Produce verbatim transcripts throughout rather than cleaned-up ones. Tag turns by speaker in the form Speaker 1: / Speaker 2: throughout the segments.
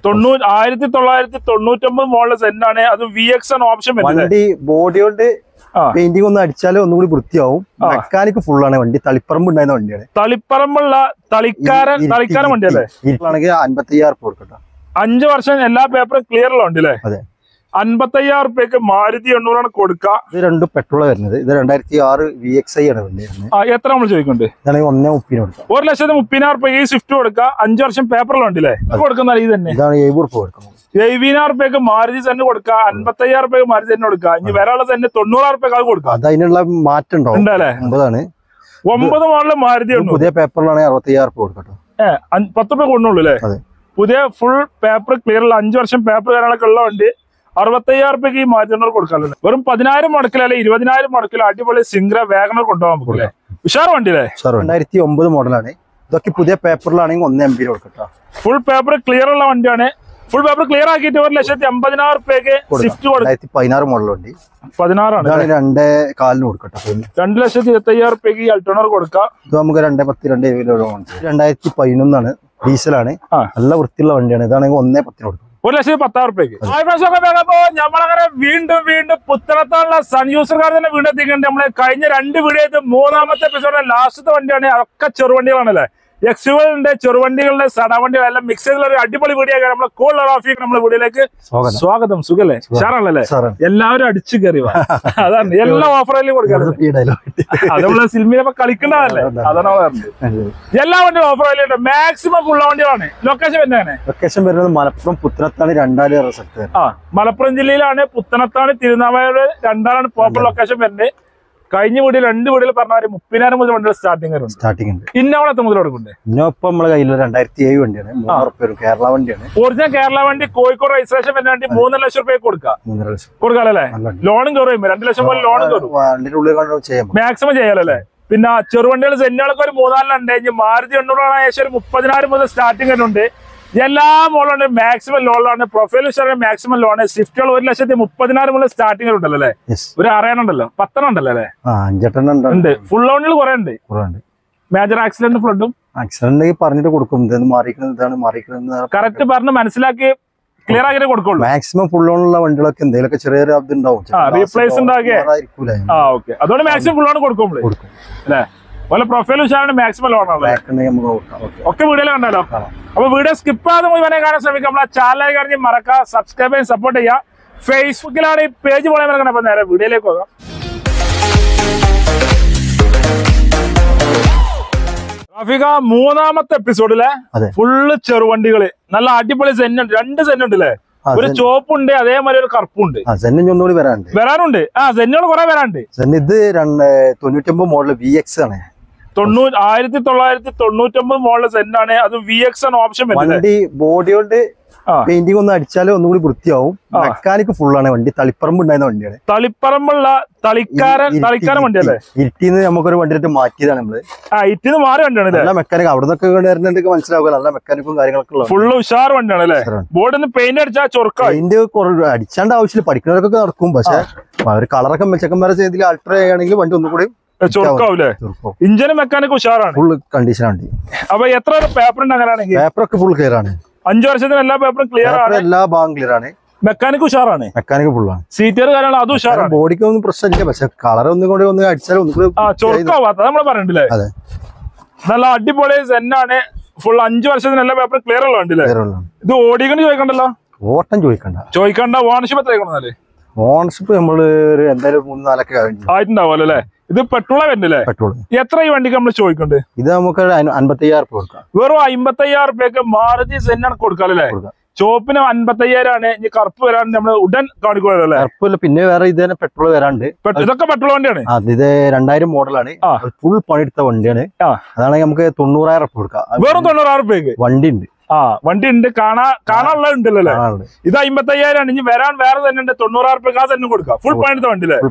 Speaker 1: തൊണ്ണൂറ് ആയിരത്തി തൊള്ളായിരത്തി തൊണ്ണൂറ്റി ഒമ്പത് മോഡൽ സെന്നാണ്. അത് വി എക്സ് ആണ് ഓപ്ഷൻ.
Speaker 2: വണ്ടി ബോഡി കൊണ്ട് പെയിന്റിംഗ് ഒന്ന് അടിച്ചാലും ഒന്നുകൂടി വൃത്തിയാവും. മെക്കാനിക് ഫുൾ ആണ് വണ്ടി. തളിപ്പറമ്പ് ഉണ്ടായിരുന്ന വണ്ടിയാണ്.
Speaker 1: തളിപ്പറമ്പുള്ള തളിക്കാരൻ തളിക്കാരൻ വണ്ടിയല്ലേ?
Speaker 2: ഇരുട്ടാണെങ്കിൽ അൻപത്തി അയ്യായിരം കൊടുക്കട്ടോ.
Speaker 1: അഞ്ചു വർഷം എല്ലാ പേപ്പറും ക്ലിയർ ഉള്ള വണ്ടി അല്ലേ?
Speaker 2: അതെ.
Speaker 1: അൻപത്തി അയ്യായിരം റുപ്യക്ക് മാരുതി എണ്ണൂറാണ് കൊടുക്കുക.
Speaker 2: ഇത് രണ്ടും പെട്രോൾ വരുന്നത്. ഇത് രണ്ടായിരത്തി ആറ് വി എക്സ് ഐ ആണ് വണ്ടി.
Speaker 1: എത്ര നമ്മൾ ചോദിക്കുന്നുണ്ട്?
Speaker 2: ഇതാണെങ്കിൽ ഒന്നേ മുപ്പതിന് കൊടുക്കാം.
Speaker 1: ഒരു ലക്ഷത്തി മുപ്പതിനായിരം റുപ്യക്ക് ഈ സ്വിഫ്റ്റ് കൊടുക്കുക. അഞ്ചു വർഷം പേപ്പറുള്ള വണ്ടിയില്ലേ? കൊടുക്കുന്ന ഇത് തന്നെ.
Speaker 2: ഇതാണ് എഴുപത് റുപ്യ കൊടുക്കുന്നത്.
Speaker 1: എഴുപതിനായിരം റുപ്യക്ക് മാരുതി തന്നെ കൊടുക്കുക. അൻപത്തി അയ്യായിരം റുപ്യക്ക് മാരുതി തന്നെ കൊടുക്കുക. ഇനി വരാനുള്ള തന്നെ തൊണ്ണൂറായിരം റുപ്യക്ക് അത് കൊടുക്കുക.
Speaker 2: അത് അതിനുള്ള മാറ്റം ഉണ്ടാവും.
Speaker 1: ഉണ്ടല്ലേ?
Speaker 2: ഒമ്പതാണ്.
Speaker 1: ഒമ്പത് മോഡല് മാരുതി ഉണ്ട്.
Speaker 2: പുതിയ പേപ്പറിലാണെങ്കിൽ അറുപത്തി അയ്യായിരം റുപ്യ കൊടുക്കട്ടോ.
Speaker 1: ഏഹ് പത്ത് റുപ്യ കൊണ്ടുള്ളൂ അല്ലേ? പുതിയ ഫുൾ പേപ്പർ ക്ലിയർ ഉള്ള അഞ്ചു വർഷം പേപ്പർ കാര്യങ്ങളൊക്കെ ഉള്ള വണ്ടി അറുപത്തി അയ്യായിരം റുപ്യക്ക് ഈ മാരുതി എണ്ണൂറ് കൊടുക്കാറുണ്ട്. വെറും പതിനായിരം മുടക്കിലല്ലേ ഇരുപതിനായിരം മുടക്കിൽ അടിപൊളി സിംഗ്ര വാഗണർ കൊണ്ടുപോകാൻ പറ്റില്ലേ? ഉഷാർ വണ്ടിയില്ലേ?
Speaker 2: രണ്ടായിരത്തി ഒമ്പത് മോഡലാണ്. ഇതൊക്കെ പുതിയ പേപ്പറിലാണെങ്കിൽ ഒന്ന് എം ബി കൊടുക്കട്ടോ.
Speaker 1: ഫുൾ പേപ്പർ ക്ലിയർ ഉള്ള വണ്ടിയാണ്. ഫുൾ പേപ്പർ ക്ലിയർ ആക്കിയിട്ട് ഒരു ലക്ഷത്തി അമ്പതിനായിരം റുപ്യക്ക് സ്വിഫ്റ്റ് കൊടുക്കും.
Speaker 2: പതിനാറ് മോഡൽ വണ്ടി.
Speaker 1: പതിനാറാണ്.
Speaker 2: രണ്ടേ കാലിന് കൊടുക്കട്ടോ.
Speaker 1: രണ്ട് ലക്ഷത്തി ഇരുപത്തി അയ്യായിരം റുപ്യക്ക് ഈ അൾട്ടോണർ കൊടുക്കാം.
Speaker 2: ഇത് നമുക്ക് രണ്ടേ പത്ത് രണ്ടേ രണ്ടായിരത്തി പതിനൊന്നാണ്. ഡീസലാണ്. നല്ല വൃത്തിയുള്ള വണ്ടിയാണ്. ഇതാണെങ്കിൽ ഒന്നേ പത്തിന് കൊടുക്കും.
Speaker 1: ഒരു ലക്ഷത്തി പത്തായിരം റുപ്യക്ക്. നമ്മളങ്ങനെ വീണ്ടും വീണ്ടും പുത്തനത്താനുള്ള സൺ യൂസർക്കാർ തന്നെ വീണ്ടും എത്തിക്കുന്നുണ്ട്. നമ്മള് കഴിഞ്ഞ രണ്ട് വീഡിയോ മൂന്നാമത്തെ എപ്പിസോഡ് ലാസ്റ്റത്തെ വണ്ടിയാണ്. അതൊക്കെ ചെറുവണ്ടികളാണല്ലേ? എക്സുകളുടെ ചെറുവണ്ടികളുടെ സടവണ്ടികളെല്ലാം മിക്സ് ചെയ്തുള്ള ഒരു അടിപൊളി വീഡിയോ ആണ്. നമ്മളെ കോൾ റാഫിക്ക് നമ്മുടെ വീഡിയോയിലേക്ക് സ്വാഗതം. സുഖല്ലേ? ഉഷാറാണല്ലേ? എല്ലാവരും അടിച്ചു കയറി അതാണ് എല്ലാ ഓഫറിലും കൊടുക്കാറ്. അത് നമ്മളെ സിനിമയിലൊക്കെ കളിക്കേണ്ടതല്ലേ? അതാണ് എല്ലാ വണ്ടിയും ഓഫറിലുണ്ട്. മാക്സിമം ഫുള്ള വണ്ടികളാണ്. ലൊക്കേഷൻ വരുന്നതാണ്.
Speaker 2: ലൊക്കേഷൻ വരുന്നത് മലപ്പുറം പുത്തനത്താണ്. രണ്ടാല്
Speaker 1: ആ മലപ്പുറം ജില്ലയിലാണ്. പുത്തനത്താണ് തിരുനാവായ രണ്ടാലാണ് പ്രോപ്പർ ലൊക്കേഷൻ വരുന്നത്. കഴിഞ്ഞ വീഡിയോ രണ്ട് വീഡിയോയിൽ പറഞ്ഞ മുപ്പതിനായിരം മുതൽ വണ്ടികൾ സ്റ്റാർട്ടിംഗ്
Speaker 2: സ്റ്റാർട്ടിംഗ് ഉണ്ട്.
Speaker 1: ഇന്നോടെ എത്ര മുതൽ കൊടുക്കുന്നുണ്ട്?
Speaker 2: ഇന്നോപ്പം നമ്മുടെ കയ്യിൽ രണ്ടായിരത്തി ഏഴ് വണ്ടിയാണ്. മൂന്ന് റുപ്യ കേരള വണ്ടിയാണ്.
Speaker 1: ഒറിജിനൽ കേരള വണ്ടി കോഴിക്കോട് രജിസ്ട്രേഷൻ വരുന്ന വണ്ടി മൂന്നര ലക്ഷം റുപ്യ കൊടുക്കാം.
Speaker 2: മൂന്നര ലക്ഷം
Speaker 1: കൊടുക്കാല്ലേ? ലോണും കയറും. രണ്ട് ലക്ഷം പോലെ ലോണും കയറും. മാക്സിമം ചെയ്യാലല്ലേ? പിന്നെ ചെറുവണ്ടികൾ സെന്നുകളൊക്കെ ഒരു മൂന്നാലിനുണ്ട്. ഇനി മാരുതി എണ്ണൂറാണ് ഏകദേശം ഒരു മുപ്പതിനായിരം മുതൽ സ്റ്റാർട്ടിംഗ് വരുന്നുണ്ട്. എല്ലാ മോളുണ്ട്. മാക്സിമം ലോണാണ്. Profile maximum loan. സ്വിഫ്റ്റുകൾ ഒരു ലക്ഷത്തി മുപ്പതിനായിരം മുതൽ സ്റ്റാർട്ടിംഗ് ഉണ്ടല്ലോ അല്ലേ? ഒരു അറിയാൻ ഉണ്ടല്ലോ. പത്തെണ്ണം ഉണ്ടല്ലോ അല്ലേ? ഉണ്ട്. ഫുൾ ലോണിൽ കുറെ ഉണ്ട്. മേജർ ആക്സിഡന്റ് ഫ്ലഡും
Speaker 2: ആക്സിഡന്റ് പറഞ്ഞിട്ട് കൊടുക്കും.
Speaker 1: കറക്റ്റ് പറഞ്ഞ് മനസ്സിലാക്കി ക്ലിയർ ആക്കിയിട്ട് കൊടുക്കുള്ളൂ.
Speaker 2: മാക്സിമം ഫുൾ ലോണുള്ള വണ്ടികളൊക്കെ എന്തെങ്കിലും ചെറിയൊരു അതുണ്ടാവും.
Speaker 1: റീപ്ലേസ് ഉണ്ടാക്കിയ അതുകൊണ്ട് മാക്സിമം ഫുൾ ലോൺ കൊടുക്കും അല്ലേ? അതുപോലെ പ്രൊഫൈൽ ഉഷാറാണ്. മാക്സിമം ലോണാണ്. ഒക്കെ വീഡിയോയിൽ കണ്ടല്ലോ. അപ്പൊ വീഡിയോ സ്കിപ്പ് ചെയ്യാതെ മുഴുവനെ കാണാൻ ശ്രമിക്കാം. നമ്മളെ ചാനലായി കഴിഞ്ഞ് മറക്കാം. സബ്സ്ക്രൈബ് ചെയ്യാൻ സപ്പോർട്ട് ചെയ്യാം. ഫേസ്ബുക്കിലാണ് ഈ പേജ് പോലെ മറക്കണം. അപ്പൊ നേരെ വീഡിയോയിലേക്ക് പോകാം. റാഫിക മൂന്നാമത്തെ എപ്പിസോഡിലെ ഫുള്ള് ചെറുവണ്ടികള് നല്ല അടിപൊളി സെന്നുണ്ട്. രണ്ട് സെന്നുണ്ട് അല്ലേ? ഒരു ചോപ്പുണ്ട്, അതേമാതിരി ഒരു കറുപ്പുണ്ട്.
Speaker 2: ഒന്നുകൂടി വരാനുണ്ട്
Speaker 1: വരാനുണ്ട് ആ സെന്നുകൾ കുറെ വരാനുണ്ട്.
Speaker 2: ഇത് തൊണ്ണൂറ്റി ഒമ്പത് മോഡൽ വി എക്സ് ആണ്.
Speaker 1: തൊണ്ണൂറ് ആയിരത്തി തൊള്ളായിരത്തി തൊണ്ണൂറ്റി ഒമ്പത് മോഡൽ സെന്നാണ്. അത് വി എക്സ് ആണ് ഓപ്ഷൻ.
Speaker 2: വണ്ടി ബോഡി കൊണ്ട് പെയിന്റിംഗ് ഒന്ന് അടിച്ചാലും ഒന്നുകൂടി വൃത്തിയാവും. മെക്കാനിക് ഫുൾ ആണ് വണ്ടി. തളിപ്പറമ്പ് ഉണ്ടായിരുന്ന വണ്ടിയാണ്.
Speaker 1: തളിപ്പറമ്പുള്ള തളിക്കാരൻ തളിക്കാരൻ വണ്ടിയല്ലേ?
Speaker 2: ഇരുട്ടിന്ന് നമുക്കൊരു വണ്ടിയിട്ട് മാറ്റിയതാണ് നമ്മള്.
Speaker 1: ആ ഇരുട്ടിന്ന് മാറി വണ്ടിയാണ്.
Speaker 2: നല്ല മെക്കാനിക് അവിടെ നിന്നൊക്കെ വരുന്നുണ്ടെങ്കിൽ മനസ്സിലാവുക. നല്ല മെക്കാനിക്കും കാര്യങ്ങളൊക്കെ
Speaker 1: ഫുള്ള് ഉഷാർ വണ്ടിയാണ് അല്ലേ? ബോർഡിന്ന് പെയിന്റ് അടിച്ചാൽ ചൊറുക്ക.
Speaker 2: പെയിന്റ് അടിച്ചാണ്ട് ആവശ്യമില്ല. പഠിക്കുന്നവർക്കൊക്കെ നടക്കും. പക്ഷെ ഒരു കളറൊക്കെ ചെക്കന്മാരെ ചെയ്തിൽ അൾട്ടർ ചെയ്യുകയാണെങ്കിൽ വണ്ടി ഒന്നുകൂടി
Speaker 1: ചൊറുക്കാവൂലേ? ഇഞ്ചിന് മെക്കാനിക് ഉഷാറാണ്.
Speaker 2: ഫുൾ കണ്ടീഷൻ ആണ്.
Speaker 1: അപ്പൊ എത്ര പേപ്പർ ഉണ്ട് അങ്ങനെയാണെങ്കിൽ?
Speaker 2: പേപ്പറൊക്കെ ഫുൾ ക്ലിയർ ആണ്.
Speaker 1: അഞ്ചു വർഷത്തിന് എല്ലാ പേപ്പറും ക്ലിയർ ആണ്.
Speaker 2: എല്ലാ ഭാഗം ക്ലിയർ ആണ്.
Speaker 1: മെക്കാനിക് ഉഷാറാണ്.
Speaker 2: മെക്കാനിക് ഫുൾ ആണ്.
Speaker 1: സീറ്റർ കാര്യങ്ങൾ അതും ഉഷാറാണ്.
Speaker 2: ബോഡിക്ക് ഒന്നും പ്രശ്നമില്ല. പക്ഷെ കളർ ഒന്നും കൂടി ഒന്ന് അടിച്ചാൽ
Speaker 1: ചൊറുക്കാവാത്ത നമ്മള് പറഞ്ഞില്ലേ? നല്ല അടിപൊളി സെന്നാണ്. ഫുൾ അഞ്ചു വർഷത്തിന് എല്ലാ പേപ്പറും ക്ലിയർ ഉള്ള ഉണ്ടല്ലേ? ഇത് ഓടിക്കണ്ട് ചോദിക്കണ്ടല്ലോ?
Speaker 2: ഓട്ടം ചോദിക്കണ്ട
Speaker 1: ചോദിക്കണ്ട. ഓണർഷിപ്പ് എത്ര ആയിക്കോളെ?
Speaker 2: ഓണർഷിപ്പ് നമ്മള് എന്തായാലും മൂന്ന് നാലൊക്കെ
Speaker 1: ആയിട്ടുണ്ടാവുമല്ലോ അല്ലേ? ഇത് പെട്രോളാ വരുന്നില്ലേ?
Speaker 2: പെട്രോൾ.
Speaker 1: എത്ര ഈ വണ്ടിക്ക് നമ്മൾ ചോദിക്കണ്ട്?
Speaker 2: ഇത് നമുക്ക് അൻപത്തി അയ്യായിരം രൂപ കൊടുക്കാം.
Speaker 1: വെറും അമ്പത്തി അയ്യായിരം രൂപയ്ക്ക് മാരുതി സെന്നാണ് കൊടുക്കാല്ലേ? ചോപ്പിന് അൻപത്തി അയ്യായിരം ആണ്. ഇനി കറുപ്പ് വരാണ്ട് നമ്മള് ഉടൻ കാണിക്കുമല്ലേ?
Speaker 2: കറുപ്പില്ല. പിന്നെ വേറെ ഇത് തന്നെ പെട്രോൾ വരാണ്ട്.
Speaker 1: ഇതൊക്കെ പെട്രോൾ വണ്ടിയാണ്.
Speaker 2: ഇത് രണ്ടായിരം മോഡലാണ്. ഫുൾ പണിയെടുത്ത വണ്ടിയാണ്. അതാണെങ്കിൽ നമുക്ക് തൊണ്ണൂറായിരം രൂപ കൊടുക്കാം.
Speaker 1: വെറും തൊണ്ണൂറായിരം രൂപയ്ക്ക് വണ്ടി ഉണ്ട്. ആ വണ്ടി ഉണ്ട്. കാണാ കാണാനുള്ള ഉണ്ടല്ലോ. ഇത് അമ്പത്തി അയ്യായിരം ആണ്. ഇനി വരാൻ വേറെ തന്നെ ഉണ്ട്. തൊണ്ണൂറായിരം രൂപ തന്നെ കൊടുക്കാം. ഫുൾ പണിയെടുത്ത വണ്ടി അല്ലേ?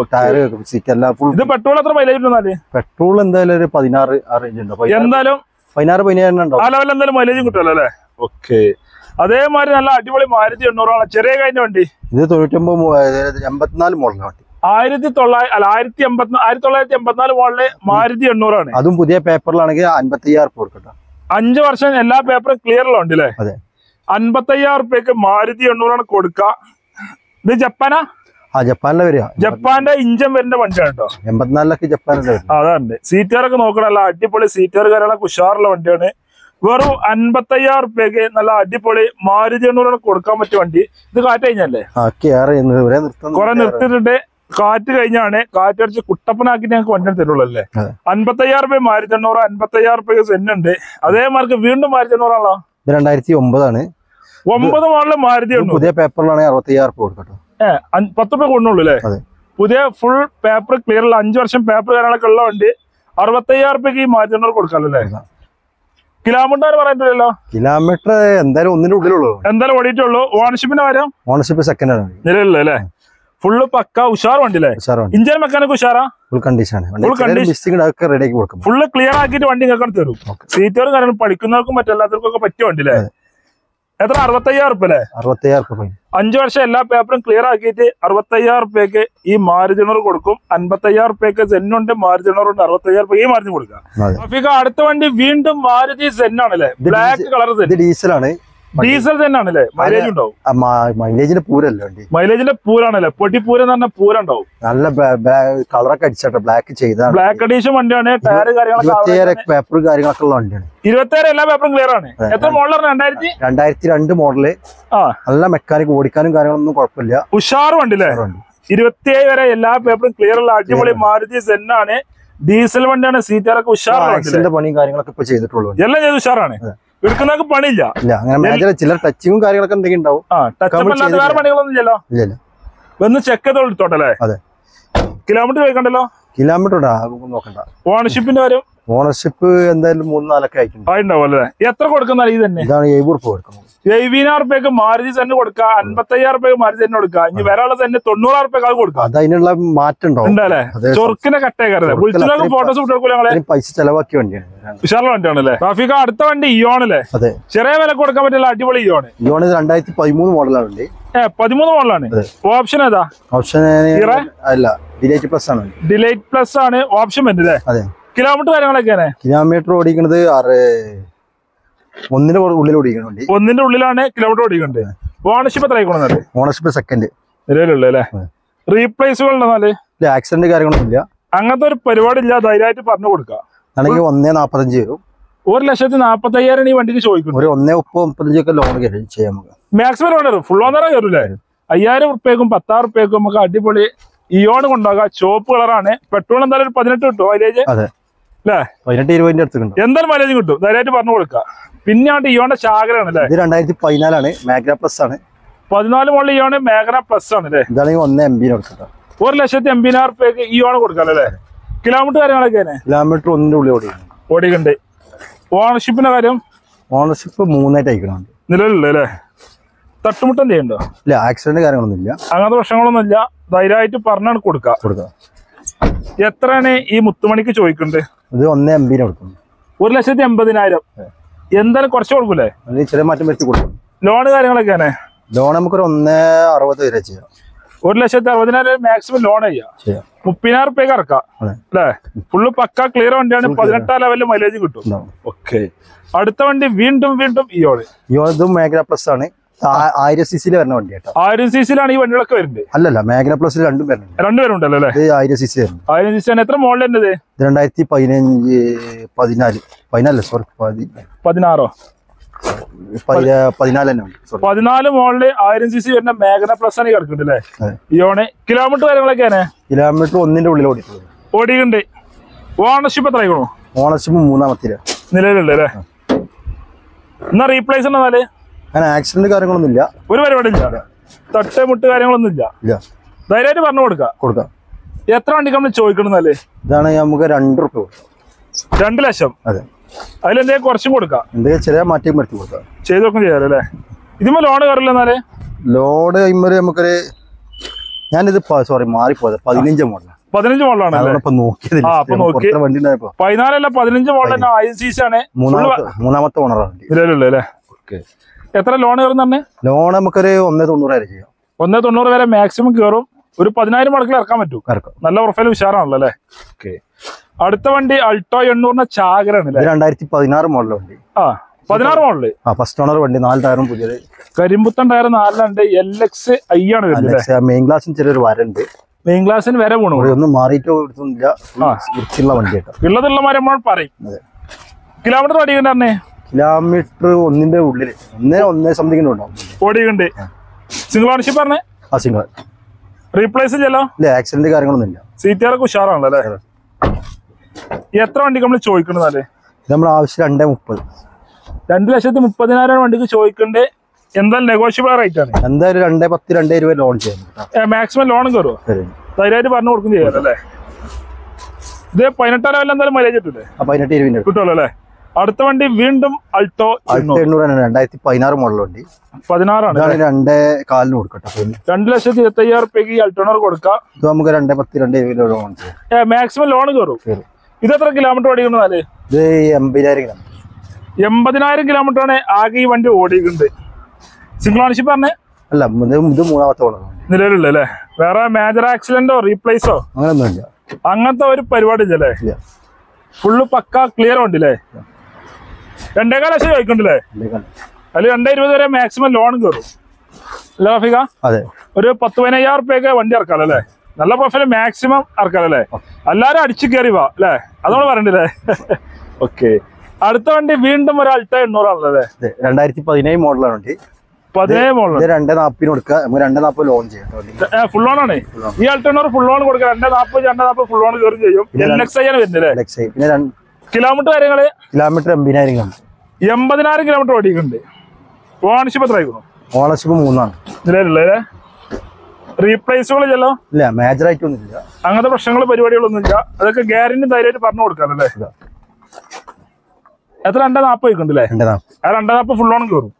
Speaker 1: ഇത് പെട്രോൾ എത്ര മൈലേജ് ഉണ്ടെന്നാല്?
Speaker 2: പെട്രോൾ എന്തായാലും ഒരു പതിനാറ് ആ റേഞ്ച് ഉണ്ട്.
Speaker 1: എന്തായാലും
Speaker 2: പതിനാറ് പതിനായിരം ഉണ്ടാവും.
Speaker 1: ആ ലെവൽ എന്തായാലും മൈലേജും കിട്ടുമല്ലോ അല്ലേ? ഓക്കെ. അതേമാതിരി നല്ല അടിപൊളി മാരുതി എണ്ണൂറാണ്. ചെറിയ കഴിഞ്ഞ വണ്ടി.
Speaker 2: ഇത് തൊണ്ണൂറ്റി ഒമ്പത് എൺപത്തിനാല് മോഡലാണ് വണ്ടി.
Speaker 1: ആയിരത്തി തൊള്ളായിരത്തി അല്ല ആയിരത്തി എൺപത്തി ആയിരത്തി തൊള്ളായിരത്തി എൺപത്തിനാല് മോഡല് മാരുതി എണ്ണൂറാണ്.
Speaker 2: അതും പുതിയ പേപ്പറിലാണെങ്കിൽ അൻപത്തി അയ്യായിരം രൂപ കൊടുക്കട്ടോ.
Speaker 1: അഞ്ചു വർഷം എല്ലാ പേപ്പറും ക്ലിയർ ഉള്ള വണ്ടി അല്ലേ?
Speaker 2: അതെ.
Speaker 1: അൻപത്തയ്യായിരം റുപ്യക്ക് മാരുതി എണ്ണൂറാണ് കൊടുക്കുക. ഇത് ജപ്പാനാ?
Speaker 2: ആ ജപ്പാനിലെ വരിക.
Speaker 1: ജപ്പാന്റെ ഇഞ്ചൻ വരുന്ന വണ്ടിയാണ് കേട്ടോ.
Speaker 2: എൺപത്തിനാലിലൊക്കെ ജപ്പാനിലെ
Speaker 1: അതാണ്. സീറ്റുകാരൊക്കെ നോക്കണല്ല അടിപൊളി സീറ്റുകാർ കാര്യങ്ങളൊക്കെ ഉഷാറുള്ള വണ്ടിയാണ്. വെറും അൻപത്തയ്യായിരം റുപ്യക്ക് നല്ല അടിപൊളി മാരുതി എണ്ണൂറാണ് കൊടുക്കാൻ പറ്റിയ വണ്ടി. ഇത് കാറ്റ് കഴിഞ്ഞല്ലേ? കുറെ നിർത്തിയിട്ടുണ്ട്. കാറ്റ് കഴിഞ്ഞാണ്. കാറ്റടിച്ച് കുട്ടപ്പനാക്കിട്ട് ഞങ്ങൾക്ക് വണ്ടി തരുള്ളൂ അല്ലേ. അൻപത്തയ്യായിരം റുപ്യ മാരുതി എണ്ണൂറ്, അൻപത്തയ്യായിരം റുപ്യക്ക് സെന്നുണ്ട്. അതേമാർക്ക് വീണ്ടും മാരുതി എണ്ണൂറാണല്ലോ.
Speaker 2: ഇത് രണ്ടായിരത്തി ഒമ്പതാണ്.
Speaker 1: ഒമ്പത് മോഡല് മാരുതി എണ്ണൂറ്.
Speaker 2: പുതിയ പേപ്പറിലാണ് അറുപത്തയ്യായിരം റുപ്യ കൊടുക്കട്ടോ.
Speaker 1: ഏഹ് പത്ത് റുപ്യ കൊടുക്കുള്ളൂ അല്ലേ? പുതിയ ഫുൾ പേപ്പർ ക്ലിയർ ഉള്ള അഞ്ചു വർഷം പേപ്പർ കാര്യങ്ങളൊക്കെ ഉള്ള വണ്ടി അറുപത്തയ്യായിരം റുപ്യക്ക് ഈ മാരുതി എണ്ണൂറ് കൊടുക്കാമല്ലേ? കിലോമീറ്റർ പറഞ്ഞിട്ടില്ലല്ലോ.
Speaker 2: കിലോമീറ്റർ എന്തായാലും ഒന്നിന്റെ ഉള്ളിലുള്ളൂ. എന്തായാലും
Speaker 1: ഓടിയിട്ടുള്ളൂ. ഓണർഷിപ്പിന്റെ കാര്യം
Speaker 2: ഓണർഷിപ്പ് സെക്കൻഡ് ആണ്.
Speaker 1: നിലവിലുള്ള അല്ലേ? ഫുള്ള് പക്ക ഉഷാർ വണ്ടി അല്ലേ? ഇഞ്ചൻ മെക്കാനിക് ഉഷാറാ?
Speaker 2: Full condition.
Speaker 1: ഫുള്ള് ക്ലിയർ ആക്കിയിട്ട് വണ്ടി നിങ്ങൾക്ക് തരും. സീറ്റുകൾ കാരണം പഠിക്കുന്നവർക്കും മറ്റെല്ലാത്തവർക്കും ഒക്കെ പറ്റിയ വണ്ടി അല്ലേ? എത്ര? അറുപത്തയ്യായിരം റുപ്യ അല്ലേ?
Speaker 2: അറുപത്തയ്യായിരം റുപ്യ.
Speaker 1: അഞ്ചു വർഷം എല്ലാ പേപ്പറും ക്ലിയർ ആക്കിയിട്ട് അറുപത്തയ്യായിരം റുപ്യക്ക് ഈ മാരുതി എണ്ണൂറ് കൊടുക്കും. അൻപത്തയ്യായിരം റുപ്യക്ക് സെന്നുണ്ട്, മാരുതി എണ്ണൂറുണ്ട്. അറുപത്തയ്യായിരം റുപ്യ ഈ മാരുതി കൊടുക്കാം. അടുത്ത വണ്ടി വീണ്ടും മാരുതി സെന്നാണല്ലേ? Black colour Zen.
Speaker 2: ഡീസലാണ്.
Speaker 1: ഡീസൽ തന്നെയാണല്ലേ? മൈലേജ് ഉണ്ടാവും.
Speaker 2: മൈലേജിന്റെ പൂരല്ലോ.
Speaker 1: മൈലേജിന്റെ പൂരാണല്ലേ? പൊട്ടി പൂരം എന്ന് പറഞ്ഞാൽ പൂരം ഉണ്ടാവും.
Speaker 2: നല്ല കളറൊക്കെ അടിച്ചോ. ബ്ലാക്ക് ചെയ്ത
Speaker 1: ബ്ലാക്ക് അഡീഷൻ വണ്ടിയാണ്. ടയർ കാര്യങ്ങളൊക്കെ
Speaker 2: പേപ്പർ കാര്യങ്ങളൊക്കെ ഉള്ള വണ്ടിയാണ്.
Speaker 1: ഇരുപത്തേഴ് എല്ലാ പേപ്പറും ക്ലിയർ ആണ്. എത്ര മോഡലാണ്? രണ്ടായിരത്തി
Speaker 2: രണ്ടായിരത്തി രണ്ട് മോഡല്. ആ നല്ല മെക്കാനിക് ഓടിക്കാനും കാര്യങ്ങളൊന്നും കുഴപ്പമില്ല.
Speaker 1: ഉഷാർ വണ്ടില്ലേ? ഇരുപത്തിയേഴ് വരെ എല്ലാ പേപ്പറും ക്ലിയർ ഉള്ള അടിപൊളി മാരുതി സെന്നാണ്. ഡീസൽ വണ്ടിയാണ്. സീറ്റുകാരൊക്കെ ഉഷാറാണ്.
Speaker 2: പണിയും കാര്യങ്ങളൊക്കെ ഇപ്പൊ ചെയ്തിട്ടുള്ളൂ.
Speaker 1: എല്ലാം ചെയ്ത് ഉഷാറാണ്. എടുക്കുന്നവർക്ക് പണിയില്ല.
Speaker 2: ചില ടച്ചിങ്ങും കാര്യങ്ങളൊക്കെ എന്തെങ്കിലും ഉണ്ടാവും.
Speaker 1: വേറെ പണികളൊന്നും ഇല്ലല്ലോ. ഒന്ന് ചെക്ക് ചെയ്ത് എടുത്തോട്ടല്ലേ?
Speaker 2: അതെ.
Speaker 1: കിലോമീറ്റർ ചോദിക്കണ്ടല്ലോ.
Speaker 2: കിലോമീറ്റർ നോക്കണ്ട.
Speaker 1: ഓണർഷിപ്പിന്റെ കാര്യം?
Speaker 2: ഓണർഷിപ്പ് എന്തായാലും മൂന്ന് നാലൊക്കെ ആയിട്ടുണ്ട്.
Speaker 1: ആയിട്ടുണ്ടാവും അല്ലേ? എത്ര കൊടുക്കുന്ന ഈ തന്നെ?
Speaker 2: ഇതാണ് എഴുപത് റുപ്യ കൊടുക്കുന്നത്.
Speaker 1: എഴുപതിനായിരം റുപ്യക്ക് മാരുതി തന്നെ കൊടുക്കുക. അൻപത്തയ്യായിരം റുപ്യക്ക് മാരുതി തന്നെ കൊടുക്കുക. ഇനി വരാനുള്ള തന്നെ തൊണ്ണൂറായിരം റുപ്യക്ക് അത് കൊടുക്കുക.
Speaker 2: അത് അതിനുള്ള മാറ്റം
Speaker 1: ഉണ്ടല്ലേ? ചൊറുക്കിനെ കട്ടേക്കാരല്ലേ? ഫോട്ടോസ് വിട്ടു.
Speaker 2: പൈസ ചെലവാക്കിയ വണ്ടിയാണ്.
Speaker 1: വിശാല വണ്ടിയാണല്ലേ? ട്രാഫിക് അടുത്ത വണ്ടി ഇയോണല്ലേ?
Speaker 2: അതെ.
Speaker 1: ചെറിയ വില കൊടുക്കാൻ പറ്റില്ല അടിപൊളി ഇയോണ്.
Speaker 2: ഇയോണ് രണ്ടായിരത്തി പതിമൂന്ന് മോഡലാണ്.
Speaker 1: ഏഹ് പതിമൂന്ന് മോഡലാണ്. ഓപ്ഷൻ ഏതാ?
Speaker 2: ഓപ്ഷൻ അല്ല, ഡിലൈറ്റ് പ്ലസ് ആണ്.
Speaker 1: ഡിലൈറ്റ് പ്ലസ് ആണ് ഓപ്ഷൻ വരുന്നത്.
Speaker 2: അതെ.
Speaker 1: കിലോമീറ്റർ കാര്യങ്ങളൊക്കെയാണ്?
Speaker 2: കിലോമീറ്റർ ഓടിക്കുന്നത് ആറ് ഒന്നിന്റെ ഉള്ളിൽ ഓടിക്കുന്നുണ്ട്.
Speaker 1: ഒന്നിന്റെ ഉള്ളിലാണ് കിലോമീറ്റർ ഓടിക്കുന്നത്. ഓണർഷിപ്പ് എത്ര ആയിക്കോളുന്നത്?
Speaker 2: ഓണർഷിപ്പ് സെക്കൻഡ്
Speaker 1: നിലവിലുള്ള അല്ലേ? റീപ്ലേസുകൾ ഉണ്ടെന്നാല്
Speaker 2: ആക്സിഡന്റ് കാര്യങ്ങളൊന്നും ഇല്ല.
Speaker 1: അങ്ങനത്തെ ഒരു പരിപാടി ഇല്ല. ധൈര്യമായിട്ട് പറഞ്ഞു കൊടുക്കുക.
Speaker 2: ആണെങ്കിൽ ഒന്നേ നാപ്പത്തഞ്ച് വരും.
Speaker 1: ഒരു ലക്ഷത്തി നാപ്പത്തി അയ്യായിരം ഈ വണ്ടിക്ക് ചോദിക്കുന്നു.
Speaker 2: ഒരു ഒന്നേ മുപ്പത് മുപ്പത്തഞ്ചൊക്കെ ലോൺ ചെയ്യാം.
Speaker 1: മാക്സിമം ലോൺ കയറും. ഫുൾ ഓണർ കയറൂലേ? അയ്യായിരം ഉറുപ്പ്യക്കും പത്താറ് ഉറുപ്പ്യക്കും നമുക്ക് അടിപൊളി ഇയോൺ കൊണ്ടുപോകാം. ചോപ്പ് കളറാണ്. പെട്രോൾ എന്തായാലും ഒരു പതിനെട്ട് കിട്ടും മൈലേജ് അല്ലേ?
Speaker 2: പതിനെട്ട് ഇരുപതിന്റെ അടുത്ത് കിട്ടും.
Speaker 1: എന്തായാലും മൈലേജ് കിട്ടും. ധൈര്യമായിട്ട് പറഞ്ഞു കൊടുക്കുക. പിന്നെ ആണ്ട് ഇയോന്റെ ചാകരയാണ് അല്ലേ?
Speaker 2: ഇത് രണ്ടായിരത്തി പതിനാലാണ്. മാഗ്ന പ്ലസ് ആണ്.
Speaker 1: പതിനാല് മോളിൽ ഇയോണ് മാഗ്ന പ്ലസ് ആണ് അല്ലേ?
Speaker 2: ഇതാണെങ്കിൽ ഒന്നേ എംബിന് കൊടുക്കാം.
Speaker 1: ഒരു ലക്ഷത്തി എൺപതിനായിരം റുപ്യക്ക് ഇയോണ് കൊടുക്കാം അല്ലേ? കിലോമീറ്റർ കാര്യങ്ങളൊക്കെ?
Speaker 2: കിലോമീറ്റർ ഒന്നിന്റെ ഉള്ളിൽ ഓടി
Speaker 1: ഓടിക്കണ്ടേ? ഓണർഷിപ്പിന്റെ കാര്യം?
Speaker 2: ഓണർഷിപ്പ് മൂന്നായിട്ട് അയക്കണം.
Speaker 1: നിലവിലുള്ള അല്ലേ? തട്ടുമുട്ടം ചെയ്യണ്ടോ?
Speaker 2: ഇല്ല, ആക്സിഡന്റ് കാര്യങ്ങളൊന്നും ഇല്ല.
Speaker 1: അങ്ങനത്തെ പ്രശ്നങ്ങളൊന്നും ഇല്ല. ധൈര്യമായിട്ട് പറഞ്ഞാണ് കൊടുക്കാം.
Speaker 2: കൊടുക്കാം.
Speaker 1: എത്രയാണ് ഈ മുത്തുമണിക്ക് ചോദിക്കുന്നത്?
Speaker 2: ഇത് ഒന്നേ എംബിന് കൊടുക്കുന്നു.
Speaker 1: ഒരു ലക്ഷത്തി എൺപതിനായിരം. എന്തായാലും കുറച്ച് കൊടുക്കൂലേ?
Speaker 2: ചെറിയ മാറ്റം വരുത്തി കൊടുക്കും.
Speaker 1: ലോണ് കാര്യങ്ങളൊക്കെയാണ്?
Speaker 2: ലോൺ നമുക്കൊരു ഒന്നേ അറുപത് വരെ ചെയ്യാം.
Speaker 1: ഒരു ലക്ഷത്തി അറുപതിനായിരം മാക്സിമം ലോൺ ചെയ്യാം. മുപ്പതിനായിരം റുപ്യക്ക് ഇറക്കാം അല്ലേ? ഫുള്ള് പക്ക ക്ലിയർ വണ്ടിയാണ്. പതിനെട്ടാം ലെവലിൽ മൈലേജ് കിട്ടും. ഓക്കെ. അടുത്ത വണ്ടി വീണ്ടും വീണ്ടും ഇയോണ്.
Speaker 2: ഇതും മേഖല പ്ലസ് ആണ്. ആയിരം സി സിയിൽ വരുന്ന വണ്ടി കേട്ടോ.
Speaker 1: ആയിരം സി സിയിലാണ് ഈ വണ്ടികളൊക്കെ വരുന്നത്?
Speaker 2: അല്ലല്ല, മേഖല പ്ലസിൽ രണ്ടും വരുന്നുണ്ട്.
Speaker 1: രണ്ടുപേരും ഉണ്ടല്ലോ അല്ലേ?
Speaker 2: ആയിരം സി സി വരുന്നത്.
Speaker 1: ആയിരം സി സി ആണ്. എത്ര മോഡൽ ഉണ്ട്?
Speaker 2: രണ്ടായിരത്തി പതിനഞ്ച് പതിനാല് പതിനാല് സോറി
Speaker 1: പതിനാറോ
Speaker 2: പതിനാല് തന്നെ ഉണ്ട്.
Speaker 1: പതിനാല് മോഡല് ആയിരം സി സി വരുന്ന മേഘന പ്ലസ് ആണ് കിടക്കുന്നുണ്ട് അല്ലേ? ഇയോണ്. കിലോമീറ്റർ കാര്യങ്ങളൊക്കെയാണ്?
Speaker 2: കിലോമീറ്റർ ഒന്നിന്റെ ഉള്ളിൽ ഓടിക്കുന്നത്.
Speaker 1: ഓടിക്കുന്നുണ്ട്. ഓണർഷിപ്പ് എത്ര ആയിക്കണോ?
Speaker 2: ഓണർഷിപ്പ് മൂന്നാമത്തെ
Speaker 1: നിലവിലുണ്ട് അല്ലേ? എന്നാ റീപ്ലേസ് എന്നാല്?
Speaker 2: അങ്ങനെ ആക്സിഡന്റ് കാര്യങ്ങളൊന്നും ഇല്ല.
Speaker 1: ഒരു പരിപാടി ഇല്ല. തട്ട് മുട്ട് കാര്യങ്ങളൊന്നും ഇല്ല. ധൈര്യമായിട്ട് പറഞ്ഞു കൊടുക്കാം.
Speaker 2: കൊടുക്കാം.
Speaker 1: എത്ര വണ്ടിക്ക് നമ്മൾ ചോദിക്കണമെന്നല്ലേ?
Speaker 2: ഇതാണ് നമുക്ക് രണ്ട് റുപ്യ കൊടുക്കാം.
Speaker 1: രണ്ട് ലക്ഷം.
Speaker 2: അതെ.
Speaker 1: അതിലെന്തെങ്കിലും കുറച്ചും കൊടുക്കാം.
Speaker 2: എന്തെങ്കിലും ചെറിയ മാറ്റം വരുത്തി കൊടുക്കാം.
Speaker 1: ചെയ്ത് നോക്കും ചെയ്യാലോ അല്ലേ? ഇതിമ്മ ലോണ് കയറില്ല എന്നാല്?
Speaker 2: ലോഡ് ഇമ്മര് നമുക്കൊരു ഞാനിത് സോറി മാറിപ്പോയത് പതിനഞ്ച് മോഡൽ.
Speaker 1: പതിനഞ്ച് മോഡലാണ്. പതിനാലല്ല പതിനഞ്ച് മോഡൽ തന്നെ ആയിരം സി സി ആണ്.
Speaker 2: മൂന്നാമത്തെ ഓണറാണ്
Speaker 1: നിലവിലുള്ള അല്ലേ? എത്ര ലോൺ കയറുന്ന?
Speaker 2: ലോൺ നമുക്കൊരു ഒന്നേ തൊണ്ണൂറ് വരെ ചെയ്യാം.
Speaker 1: ഒന്നേ തൊണ്ണൂറ് വരെ മാക്സിമം കയറും. ഒരു പതിനായിരം മുടക്കിൽ ഇറക്കാൻ പറ്റും. നല്ല പ്രൊഫൈൽ ഉഷാറാണല്ലോ അല്ലേ? അടുത്ത വണ്ടി അൾട്ടോ എണ്ണൂറിന്റെ ചാകരാണ്.
Speaker 2: രണ്ടായിരത്തി പതിനാറ് മോഡൽ വണ്ടി.
Speaker 1: ആ പതിനാറ് മോഡല്
Speaker 2: ആ ഫസ്റ്റ് ഓണർ വണ്ടി, നാല് ടയറും പുതിയത്,
Speaker 1: കരിമ്പുത്തൻ ടയർ നാലിലുണ്ട്. എൽ എക്സ് ഐ ആണ് വരുന്നത്.
Speaker 2: മെയിൻ ഗ്ലാസിന് ചെറിയൊരു വരണ്ട്,
Speaker 1: മെയിൻ ഗ്ലാസിന് വരെ പോണു.
Speaker 2: ഒന്നും മാറിയിട്ടോ എടുത്തൊന്നുമില്ല, വൃത്തിയുള്ള വണ്ടി കേട്ടോ.
Speaker 1: ഉള്ളതുള്ളമാരെ നമ്മൾ പറയും. കിലോമീറ്റർ ഓടിക്കണ്ടേ?
Speaker 2: കിലോമീറ്റർ ഒന്നിന്റെ ഉള്ളില് ഒന്നേ ഒന്നേ സംതിങ് ഉണ്ടാവും
Speaker 1: ഓടിക്കണ്ട്. സിംഗിൾ ഓണർഷിപ്പ് പറഞ്ഞേ?
Speaker 2: ആ സിംഗിൾ.
Speaker 1: റീപ്ലേസ് ചെയ്യല്ലോ?
Speaker 2: ഇല്ല, ആക്സിഡന്റ് കാര്യങ്ങളൊന്നും ഇല്ല.
Speaker 1: സീറ്റുകാരൊക്കെ ഉഷാറാണല്ലോ അല്ലേ? എത്ര വണ്ടിക്ക് നമ്മൾ ചോദിക്കണത്?
Speaker 2: നമ്മൾ ആവശ്യം രണ്ടേ മുപ്പത്.
Speaker 1: രണ്ടു ലക്ഷത്തി മുപ്പതിനായിരം വണ്ടിക്ക് ചോദിക്കണ്ടേ? എന്തായാലും നെഗോഷ്യബിൾ റേറ്റ് ആണ്.
Speaker 2: എന്തായാലും രണ്ടേ പത്ത് രണ്ടേ ഇരുപത് ലോൺ ചെയ്യാം.
Speaker 1: മാക്സിമം ലോണും കയറുമോ? ധൈര്യമായിട്ട് പറഞ്ഞു കൊടുക്കും ചെയ്യാലോ അല്ലേ? ഇത് പതിനെട്ടാം ലെവലിൽ എന്തായാലും മൈലേജ് കിട്ടില്ലേ?
Speaker 2: പതിനെട്ട് ഇരുപത്
Speaker 1: കിട്ടുമല്ലോ അല്ലേ? അടുത്ത വണ്ടി വീണ്ടും അൾട്ടോ
Speaker 2: എണ്ണൂറാണ്, രണ്ടായിരത്തി പതിനാറ് മോഡൽ വണ്ടി.
Speaker 1: പതിനാറാണ്.
Speaker 2: രണ്ടേ കാലിന് കൊടുക്കട്ടെ.
Speaker 1: രണ്ടു ലക്ഷത്തി ഇരുപത്തി അയ്യായിരം റുപ്യക്ക് അൾട്ടോണർ കൊടുക്കാം.
Speaker 2: ഇത് നമുക്ക് രണ്ടേ പത്ത് രണ്ടേ ഇരുപത് ലോൺ ചെയ്യാം.
Speaker 1: മാക്സിമം ലോൺ കയറും. ഇത് എത്ര കിലോമീറ്റർ ഓടിക്കുന്നത്?
Speaker 2: ഇത് എൺപതിനായിരം കിലോമീറ്റർ.
Speaker 1: എൺപതിനായിരം കിലോമീറ്റർ ആണ് ആകെ ഈ വണ്ടി ഓടിയിട്ടുണ്ട്. സിംഗിൾ ഓണർഷിപ്പ് പറഞ്ഞേ?
Speaker 2: അല്ല, ഇത് മൂന്നാമത്തെ ഓണർ
Speaker 1: നിലവിലുള്ള അല്ലേ? വേറെ മേജർ ആക്സിഡന്റോ റീപ്ലേസോ
Speaker 2: അങ്ങനെയൊന്നുമില്ല.
Speaker 1: അങ്ങനത്തെ ഒരു പരിപാടി ഇല്ലല്ലേ? ഫുള്ള് പക്ക ക്ലിയർ ഉണ്ടല്ലേ? രണ്ടേകാൽ ലക്ഷം ചോദിക്കണ്ടല്ലേ? അതിൽ രണ്ടേ ഇരുപത് വരെ മാക്സിമം ലോൺ കയറും അല്ലേ റഫീഖ?
Speaker 2: അതെ.
Speaker 1: ഒരു പത്ത് പതിനയ്യായിരം റുപ്യൊക്കെ വണ്ടി ഇറക്കാലോ അല്ലേ? നല്ല പ്രൊഫൈല് മാക്സിമം ഇറക്കാലോ അല്ലേ? എല്ലാരും അടിച്ചു കയറി വാ അല്ലേ? അതോട് പറയണ്ടല്ലേ? ഓക്കെ. അടുത്ത വണ്ടി വീണ്ടും ഒരു അൾട്ടോ എണ്ണൂറാണല്ലോ അല്ലേ?
Speaker 2: രണ്ടായിരത്തി പതിനേഴ് മോഡലാണ് വണ്ടി.
Speaker 1: പതിനേഴ് മോഡൽ.
Speaker 2: രണ്ടേ നാപ്പതിന് കൊടുക്കുക, നമുക്ക് രണ്ടേ നാപ്പത് ലോൺ ചെയ്യാം.
Speaker 1: ഫുൾ ഓൺ ആണ് ഈ അൾട്ടോ എണ്ണൂറ്. ഫുൾ ഓൺ കൊടുക്കുക. രണ്ടേ നാപ്പത് രണ്ടേ നാപ്പത് ഫുൾ ഓൺ കയറും ചെയ്യും. എൽ എക്സ് ഐ ആണ് വരുന്നത്.
Speaker 2: പിന്നെ
Speaker 1: കിലോമീറ്റർ കാര്യങ്ങള്?
Speaker 2: കിലോമീറ്റർ എൺപതിനായിരം കിലോമീറ്റർ.
Speaker 1: എൺപതിനായിരം കിലോമീറ്റർ ഓടിക്കുന്നുണ്ട്. ഓണർഷിപ്പ് എത്ര ആയിക്കണു?
Speaker 2: ഓണർഷിപ്പ് മൂന്നാണ്
Speaker 1: നിലവിലുള്ളത്. റീപ്ലേസുകൾ ചെല്ലോ?
Speaker 2: ഇല്ല, മേജർ ആയിട്ടൊന്നും ഇല്ല.
Speaker 1: അങ്ങനത്തെ പ്രശ്നങ്ങൾ പരിപാടികളൊന്നും ഇല്ല. അതൊക്കെ ഗ്യാരണ്ടി ധൈര്യമായിട്ട് പറഞ്ഞു കൊടുക്കാറല്ലേ? എത്ര? രണ്ടേ നാപ്പത് വയ്ക്കുന്നുണ്ടല്ലേ? ആ രണ്ടേ നാപ്പത് ഫുൾ ഓൺ കയറും.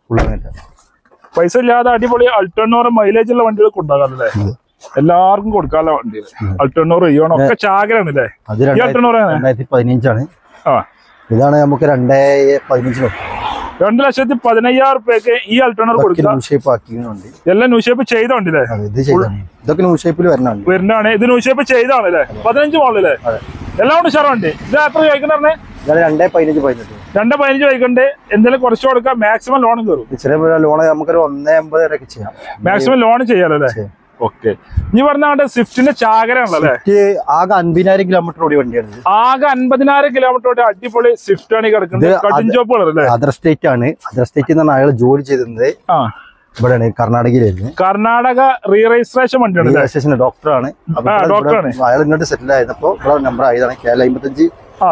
Speaker 1: പൈസ ഇല്ലാതെ അടിപൊളി അൾട്ടോണ്ണൂറ് മൈലേജ് ഉള്ള വണ്ടികൾ കൊണ്ടാകാറല്ലേ? എല്ലാവർക്കും കൊടുക്കാനുള്ള വണ്ടികൾ. അൾട്ടോണ്ണൂറ് ഇയോണോ ഒക്കെ ചാകരാണല്ലേ?
Speaker 2: രണ്ടായിരത്തി പതിനഞ്ചാണ്.
Speaker 1: ആ,
Speaker 2: ഇതാണ് നമുക്ക് രണ്ടേ പതിനഞ്ചിന്
Speaker 1: രണ്ടു ലക്ഷത്തി പതിനയ്യായിരം റുപ്യക്ക് ഈ അൾട്ടോണർ കൊടുക്കാം. എല്ലാം ന്യൂ ഷേപ്പ് ചെയ്ത വണ്ടില്ലേ?
Speaker 2: ഇതൊക്കെ ന്യൂ ഷേപ്പിൽ വരുന്നതാണ്.
Speaker 1: വരുന്നതാണ്. ഇത് ന്യൂ ഷേപ്പ് ചെയ്താണല്ലേ? പതിനഞ്ച് മോഡലല്ലേ? എല്ലാം കൊണ്ട് ഉഷാർ വണ്ടി. ഇത് എത്ര ചോദിക്കണേ?
Speaker 2: രണ്ടേ പതിനഞ്ച് പതിനെട്ട്
Speaker 1: രണ്ടേ പതിനഞ്ച് ചോദിക്കണ്ടേ? എന്തെങ്കിലും കുറച്ച് കൊടുക്കാം. മാക്സിമം ലോൺ കയറും.
Speaker 2: ചെറിയ ലോൺ നമുക്കൊരു ഒന്നേ അമ്പത് വരെയൊക്കെ ചെയ്യാം.
Speaker 1: മാക്സിമം ലോൺ ചെയ്യാലോ അല്ലേ? ഓക്കെ. ഇനി പറഞ്ഞ സ്വിഫ്റ്റിന്റെ ചാകരാണല്ലേ?
Speaker 2: ആകെ അൻപതിനായിരം കിലോമീറ്റർ ഓടി വണ്ടിയാണ്.
Speaker 1: ആകെ അൻപതിനായിരം കിലോമീറ്റർ ഓടി അടിപൊളി സ്വിഫ്റ്റ് ആണ് കിടക്കുന്നത്.
Speaker 2: അതർ സ്റ്റേറ്റ് ആണ്. അതർ സ്റ്റേറ്റ് എന്ന് അയാൾ ജോലി ചെയ്തിരുന്നത് ഇവിടെയാണ്, കർണാടകയിലായിരുന്നു.
Speaker 1: കർണാടക റീ രജിസ്ട്രേഷൻ വണ്ടിയാണ്.
Speaker 2: ഡോക്ടറാണ്. അയാൾ ഇങ്ങോട്ട് സെറ്റിൽ ആയപ്പോ ഇവിടെ നമ്പർ ആയതാണ് കെ എൽ അമ്പത്തഞ്ച്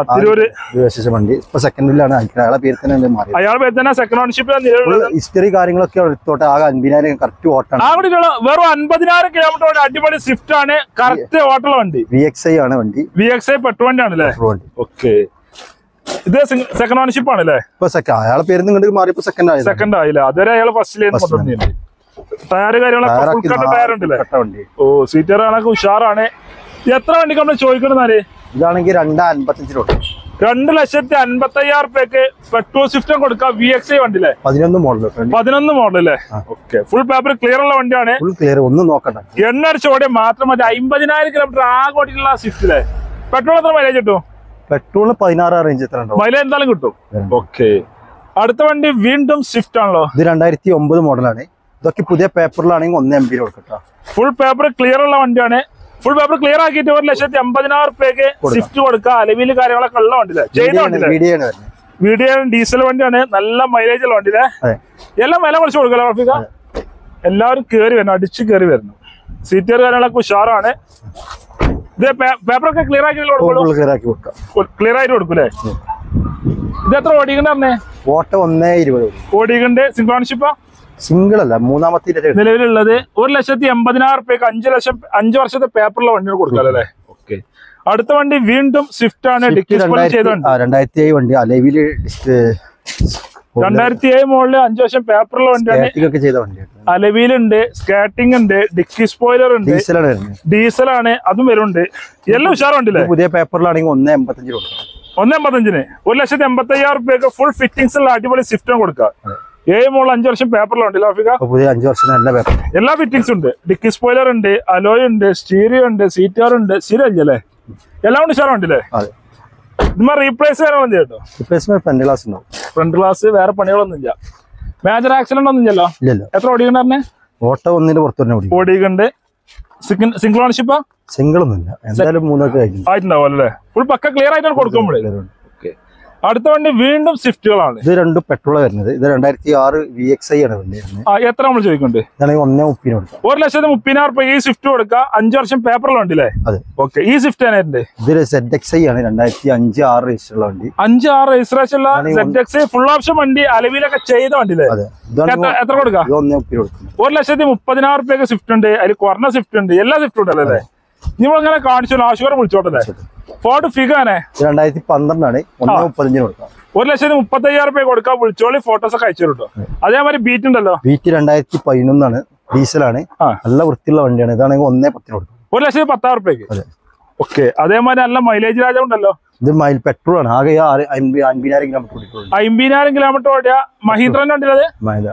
Speaker 2: വണ്ടി. ഇപ്പൊ സെക്കൻഡിലാണ് അയാളെ പേര് തന്നെ മാറി.
Speaker 1: അയാളെ പേര് തന്നെ സെക്കൻഡ് ഓണർഷിപ്പ്.
Speaker 2: ഹിസ്റ്ററി കാര്യങ്ങളൊക്കെ എടുത്തോട്ടെ. ആകെ അൻപതിനായിരം കറക്റ്റ് ഓട്ടാണ്.
Speaker 1: വെറും അൻപതിനായിരം കിലോമീറ്റർ അടിപൊളി സ്വിഫ്റ്റ് ആണ്. കറക്റ്റ് ഓട്ടുള്ള വണ്ടി.
Speaker 2: വി എക്സ് ഐ ആണ് വണ്ടി.
Speaker 1: വി എക്സ് ഐ പെട്രോൾ വണ്ടി ആണല്ലേ? ഓക്കെ. ഇത് സെക്കൻഡ് ഓണർഷിപ്പ് ആണല്ലേ?
Speaker 2: ഇപ്പൊ അയാളെ പേര് ഇങ്ങോട്ട് മാറിയപ്പോ സെക്കൻഡ് ആയി.
Speaker 1: സെക്കൻഡ് ആയില്ല. അതുവരെ അയാൾ ഫസ്റ്റിലേക്ക് ടയർ കാര്യങ്ങളൊക്കെ ടയർ ഉണ്ടല്ലേ? ഓ, സീറ്റർ കാണാൻ ഉഷാറാണ്. എത്ര വണ്ടി നമ്മൾ ചോദിക്കണെന്നാല്?
Speaker 2: ഇതാണെങ്കിൽ രണ്ട് അൻപത്തഞ്ചിലോട്ട്
Speaker 1: രണ്ട് ലക്ഷത്തി അൻപത്തി അയ്യായിരം റുപ്യക്ക് പെട്രോൾ സ്വിഫ്റ്റ് കൊടുക്കാം. വി എക്സ് ഐ വണ്ടിയിലെ
Speaker 2: പതിനൊന്ന് മോഡൽ.
Speaker 1: പതിനൊന്ന് മോഡലല്ലേ? ഓക്കെ. ഫുൾ പേപ്പർ ക്ലിയർ ഉള്ള വണ്ടിയാണ്.
Speaker 2: ഫുൾ ക്ലിയർ, ഒന്നും നോക്കണ്ട.
Speaker 1: എണ്ണ അടിച്ച ഓടിയ മാത്രം മതി. അമ്പതിനായിരം കിലോമീറ്റർ ആകെ ഓടിയുള്ള സ്വിഫ്റ്റിലെ പെട്രോൾ എത്ര മൈലേജ് കിട്ടും?
Speaker 2: പെട്രോളിന് പതിനാറ് റേഞ്ച് എത്ര
Speaker 1: മൈലേജ് എന്തായാലും കിട്ടും. ഓക്കെ. അടുത്ത വണ്ടി വീണ്ടും സ്വിഫ്റ്റ് ആണല്ലോ?
Speaker 2: ഇത് രണ്ടായിരത്തി ഒമ്പത് മോഡലാണ്. ഇതൊക്കെ പുതിയ പേപ്പറിലാണെങ്കിൽ ഒന്ന് എം ബി കൊടുക്കട്ടോ.
Speaker 1: ഫുൾ പേപ്പർ ക്ലിയർ ഉള്ള വണ്ടിയാണ്. ഫുൾ പേപ്പർ ക്ലിയർ ആക്കിയിട്ട് ഒരു ലക്ഷത്തി അമ്പതിനായിരം റുപ്യക്ക് സ്വിഫ്റ്റ് കൊടുക്കുക. അലവില് കാര്യങ്ങളൊക്കെ ഉള്ള വണ്ടിയിലെ ചെയ്ത വണ്ടിയിലെ വീഡിയോ ഡീസൽ വണ്ടിയാണ്. നല്ല മൈലേജ് ഉള്ള വണ്ടിയിലെ എല്ലാം വില കുറച്ച് കൊടുക്കല്ലോ റഫീഖ? എല്ലാവരും കയറി വരണം, അടിച്ച് കയറി വരുന്നു. സീറ്റർ കാര്യങ്ങളൊക്കെ ഉഷാറാണ്. ഇത് പേപ്പറൊക്കെ ക്ലിയർ ആക്കി ക്ലിയർ ആയിട്ട് കൊടുക്കൂലേ? ഇത് എത്ര ഓടിക്കണ്ടേ?
Speaker 2: ഓട്ടം ഒന്നേ ഇരുപത്
Speaker 1: ഓടിക്കണ്ട്. സിംഗിൾ ഓണർഷിപ്പാ?
Speaker 2: സിംഗിൾ അല്ല, മൂന്നാമത്തെ
Speaker 1: നിലവിലുള്ളത്. ഒരു ലക്ഷത്തി എൺപതിനായിരം റുപ്യക്ക് അഞ്ചു ലക്ഷം അഞ്ചു വർഷത്തെ പേപ്പറിലെ വണ്ടികൾ കൊടുക്കാം അല്ലേ? ഓക്കെ. അടുത്ത വണ്ടി വീണ്ടും സ്വിഫ്റ്റ് ആണ്.
Speaker 2: രണ്ടായിരത്തി ഏഴ് വണ്ടി. അലവില്
Speaker 1: രണ്ടായിരത്തി ഏഴ് മോഡല് അഞ്ചു വർഷം പേപ്പറിലെ വണ്ടിയാണ്. അലവിലുണ്ട്, സ്കാറ്റിംഗ് ഉണ്ട്, ഡിക്കി സ്പോയിലർ ഉണ്ട്, ഡീസലാണ്. അതും വരുന്നുണ്ട്. എല്ലാം ഉഷാറുണ്ടല്ലേ?
Speaker 2: പുതിയ പേപ്പറിലാണെങ്കിൽ ഒന്നേ എൺപത്തഞ്ചിന് കൊടുക്കാം.
Speaker 1: ഒന്നേ എൺപത്തഞ്ചിന് ഒരു ലക്ഷത്തി എൺപത്തി അയ്യായിരം റുപ്യക്ക് ഫുൾ ഫിറ്റിംഗ്സ് ഉള്ള അടിപൊളി സ്വിഫ്റ്റ് കൊടുക്കാം. ഏഴ് മോൾ അഞ്ചു വർഷം പേപ്പറിലുണ്ടല്ലോ ആഫ്രിക്ക?
Speaker 2: അഞ്ചു വർഷം
Speaker 1: എല്ലാ ഫിറ്റിംഗ്സ് ഉണ്ട്. ഡിക്കി സ്പോയിലർ ഉണ്ട്, അലോയ് ഉണ്ട്, സ്റ്റീരിയോ ഉണ്ട്, സീറ്റാർ ഉണ്ട്. സ്ഥിരം അല്ലേ? എല്ലാം കൊണ്ട് ഉഷാറുണ്ടല്ലേ? ഇതുമ്മ റീപ്ലേസ് വരാൻ കേട്ടോ.
Speaker 2: റീപ്ലേസ്മെന്റ് ഫ്രണ്ട് ഗ്ലാസ് ഉണ്ടാവും.
Speaker 1: ഫ്രണ്ട് ഗ്ലാസ് വേറെ പണികളൊന്നും ഇല്ല. മേജർ ആക്സിഡന്റ് ഒന്നും ഇല്ലല്ലോ?
Speaker 2: ഇല്ലല്ലോ.
Speaker 1: എത്ര ഓടിക്കണ്ടേ?
Speaker 2: ഓട്ടോ ഒന്നിന്റെ പുറത്ത് തന്നെ ഓടി
Speaker 1: ഓടിക്കണ്ട്. സിംഗിൾ ഓണർഷിപ്പാ?
Speaker 2: സിംഗിൾ ഒന്നുമില്ല, എന്തായാലും മൂന്നൊക്കെ
Speaker 1: ആയിട്ടുണ്ടാവും അല്ലേ? ഫുൾ പക്ക ക്ലിയർ ആയിട്ടാണ് കൊടുക്കുമ്പോഴേ. അടുത്ത വണ്ടി വീണ്ടും സ്വിഫ്റ്റുകളാണ്.
Speaker 2: ഇത് രണ്ടും പെട്രോൾ വരുന്നത്. ഇത് രണ്ടായിരത്തി ആറ് വി എക്സ് ഐ ആണ് വണ്ടി വരുന്നത്.
Speaker 1: ആ എത്ര നമ്മൾ ചോദിക്കുന്നുണ്ട്?
Speaker 2: ഇതാണെങ്കിൽ ഒന്നേ മുപ്പതിന് കൊടുക്കാം.
Speaker 1: ഒരു ലക്ഷത്തി മുപ്പതിനായിരം രൂപ ഈ സ്വിഫ്റ്റ് കൊടുക്കാം. അഞ്ചു വർഷം പേപ്പറിലുണ്ടല്ലേ?
Speaker 2: അതെ.
Speaker 1: ഓക്കെ. ഈ സ്വിഫ്റ്റ് ആണ്
Speaker 2: ഇത് സെഡ് എക്സ് ഐ ആണ്, രണ്ടായിരത്തി അഞ്ച് ആറ് രജിസ്റ്റർ ഉള്ള വണ്ടി.
Speaker 1: അഞ്ച് ആറ് രജിസ്ട്രേഷൻ ഉള്ള Z X I full option വണ്ടി, അലവിലൊക്കെ ചെയ്ത വണ്ടിയില്ലേ? എത്ര കൊടുക്കാം?
Speaker 2: ഒന്നേ മുപ്പതിന് കൊടുക്കാം.
Speaker 1: ഒരു ലക്ഷത്തി മുപ്പതിനായിരം രൂപയൊക്കെ സ്വിഫ്റ്റ് ഉണ്ട്, അതിൽ കുറഞ്ഞ സ്വിഫ്റ്റ് ഉണ്ട്, എല്ലാ സ്വിഫ്റ്റ് ഉണ്ടല്ലോ അല്ലേ? നിങ്ങൾ ഇങ്ങനെ കാണിച്ചു ആശുപത്രി വിളിച്ചോട്ടല്ലേ? ഫോർഡ് ഫിഗാനെ
Speaker 2: രണ്ടായിരത്തി പന്ത്രണ്ടാണ്, ഒന്നേ മുപ്പത്തഞ്ചിന് കൊടുക്കാം.
Speaker 1: ഒരു ലക്ഷത്തി മുപ്പത്തി അയ്യായിരം രൂപ കൊടുക്കാം. വിളിച്ചോളി, ഫോട്ടോസ് ഒക്കെ അയച്ചു കേട്ടോ. അതേമാതിരി ബീറ്റ് ഉണ്ടല്ലോ.
Speaker 2: ബീറ്റ് രണ്ടായിരത്തി പതിനൊന്നാണ്, ഡീസലാണ്, നല്ല വൃത്തിയുള്ള വണ്ടിയാണ്. ഇതാണെങ്കിൽ ഒന്നേ പത്തിന് കൊടുക്കും. ഒരു
Speaker 1: ലക്ഷത്തി പത്തായിരം രൂപയ്ക്ക്.
Speaker 2: അതെ.
Speaker 1: ഓക്കെ. അതേമാതിരി നല്ല മൈലേജ് രാജ ഉണ്ടല്ലോ.
Speaker 2: ഇത് മൈൽ പെട്രോൾ ആണ്, ആകെ അൻപതിനായിരം കിലോമീറ്റർ ഓടിക്കുള്ളൂ.
Speaker 1: അമ്പതിനായിരം കിലോമീറ്റർ ഓടിയ മഹീന്ദ്രന്റെ വണ്ടിയിലത്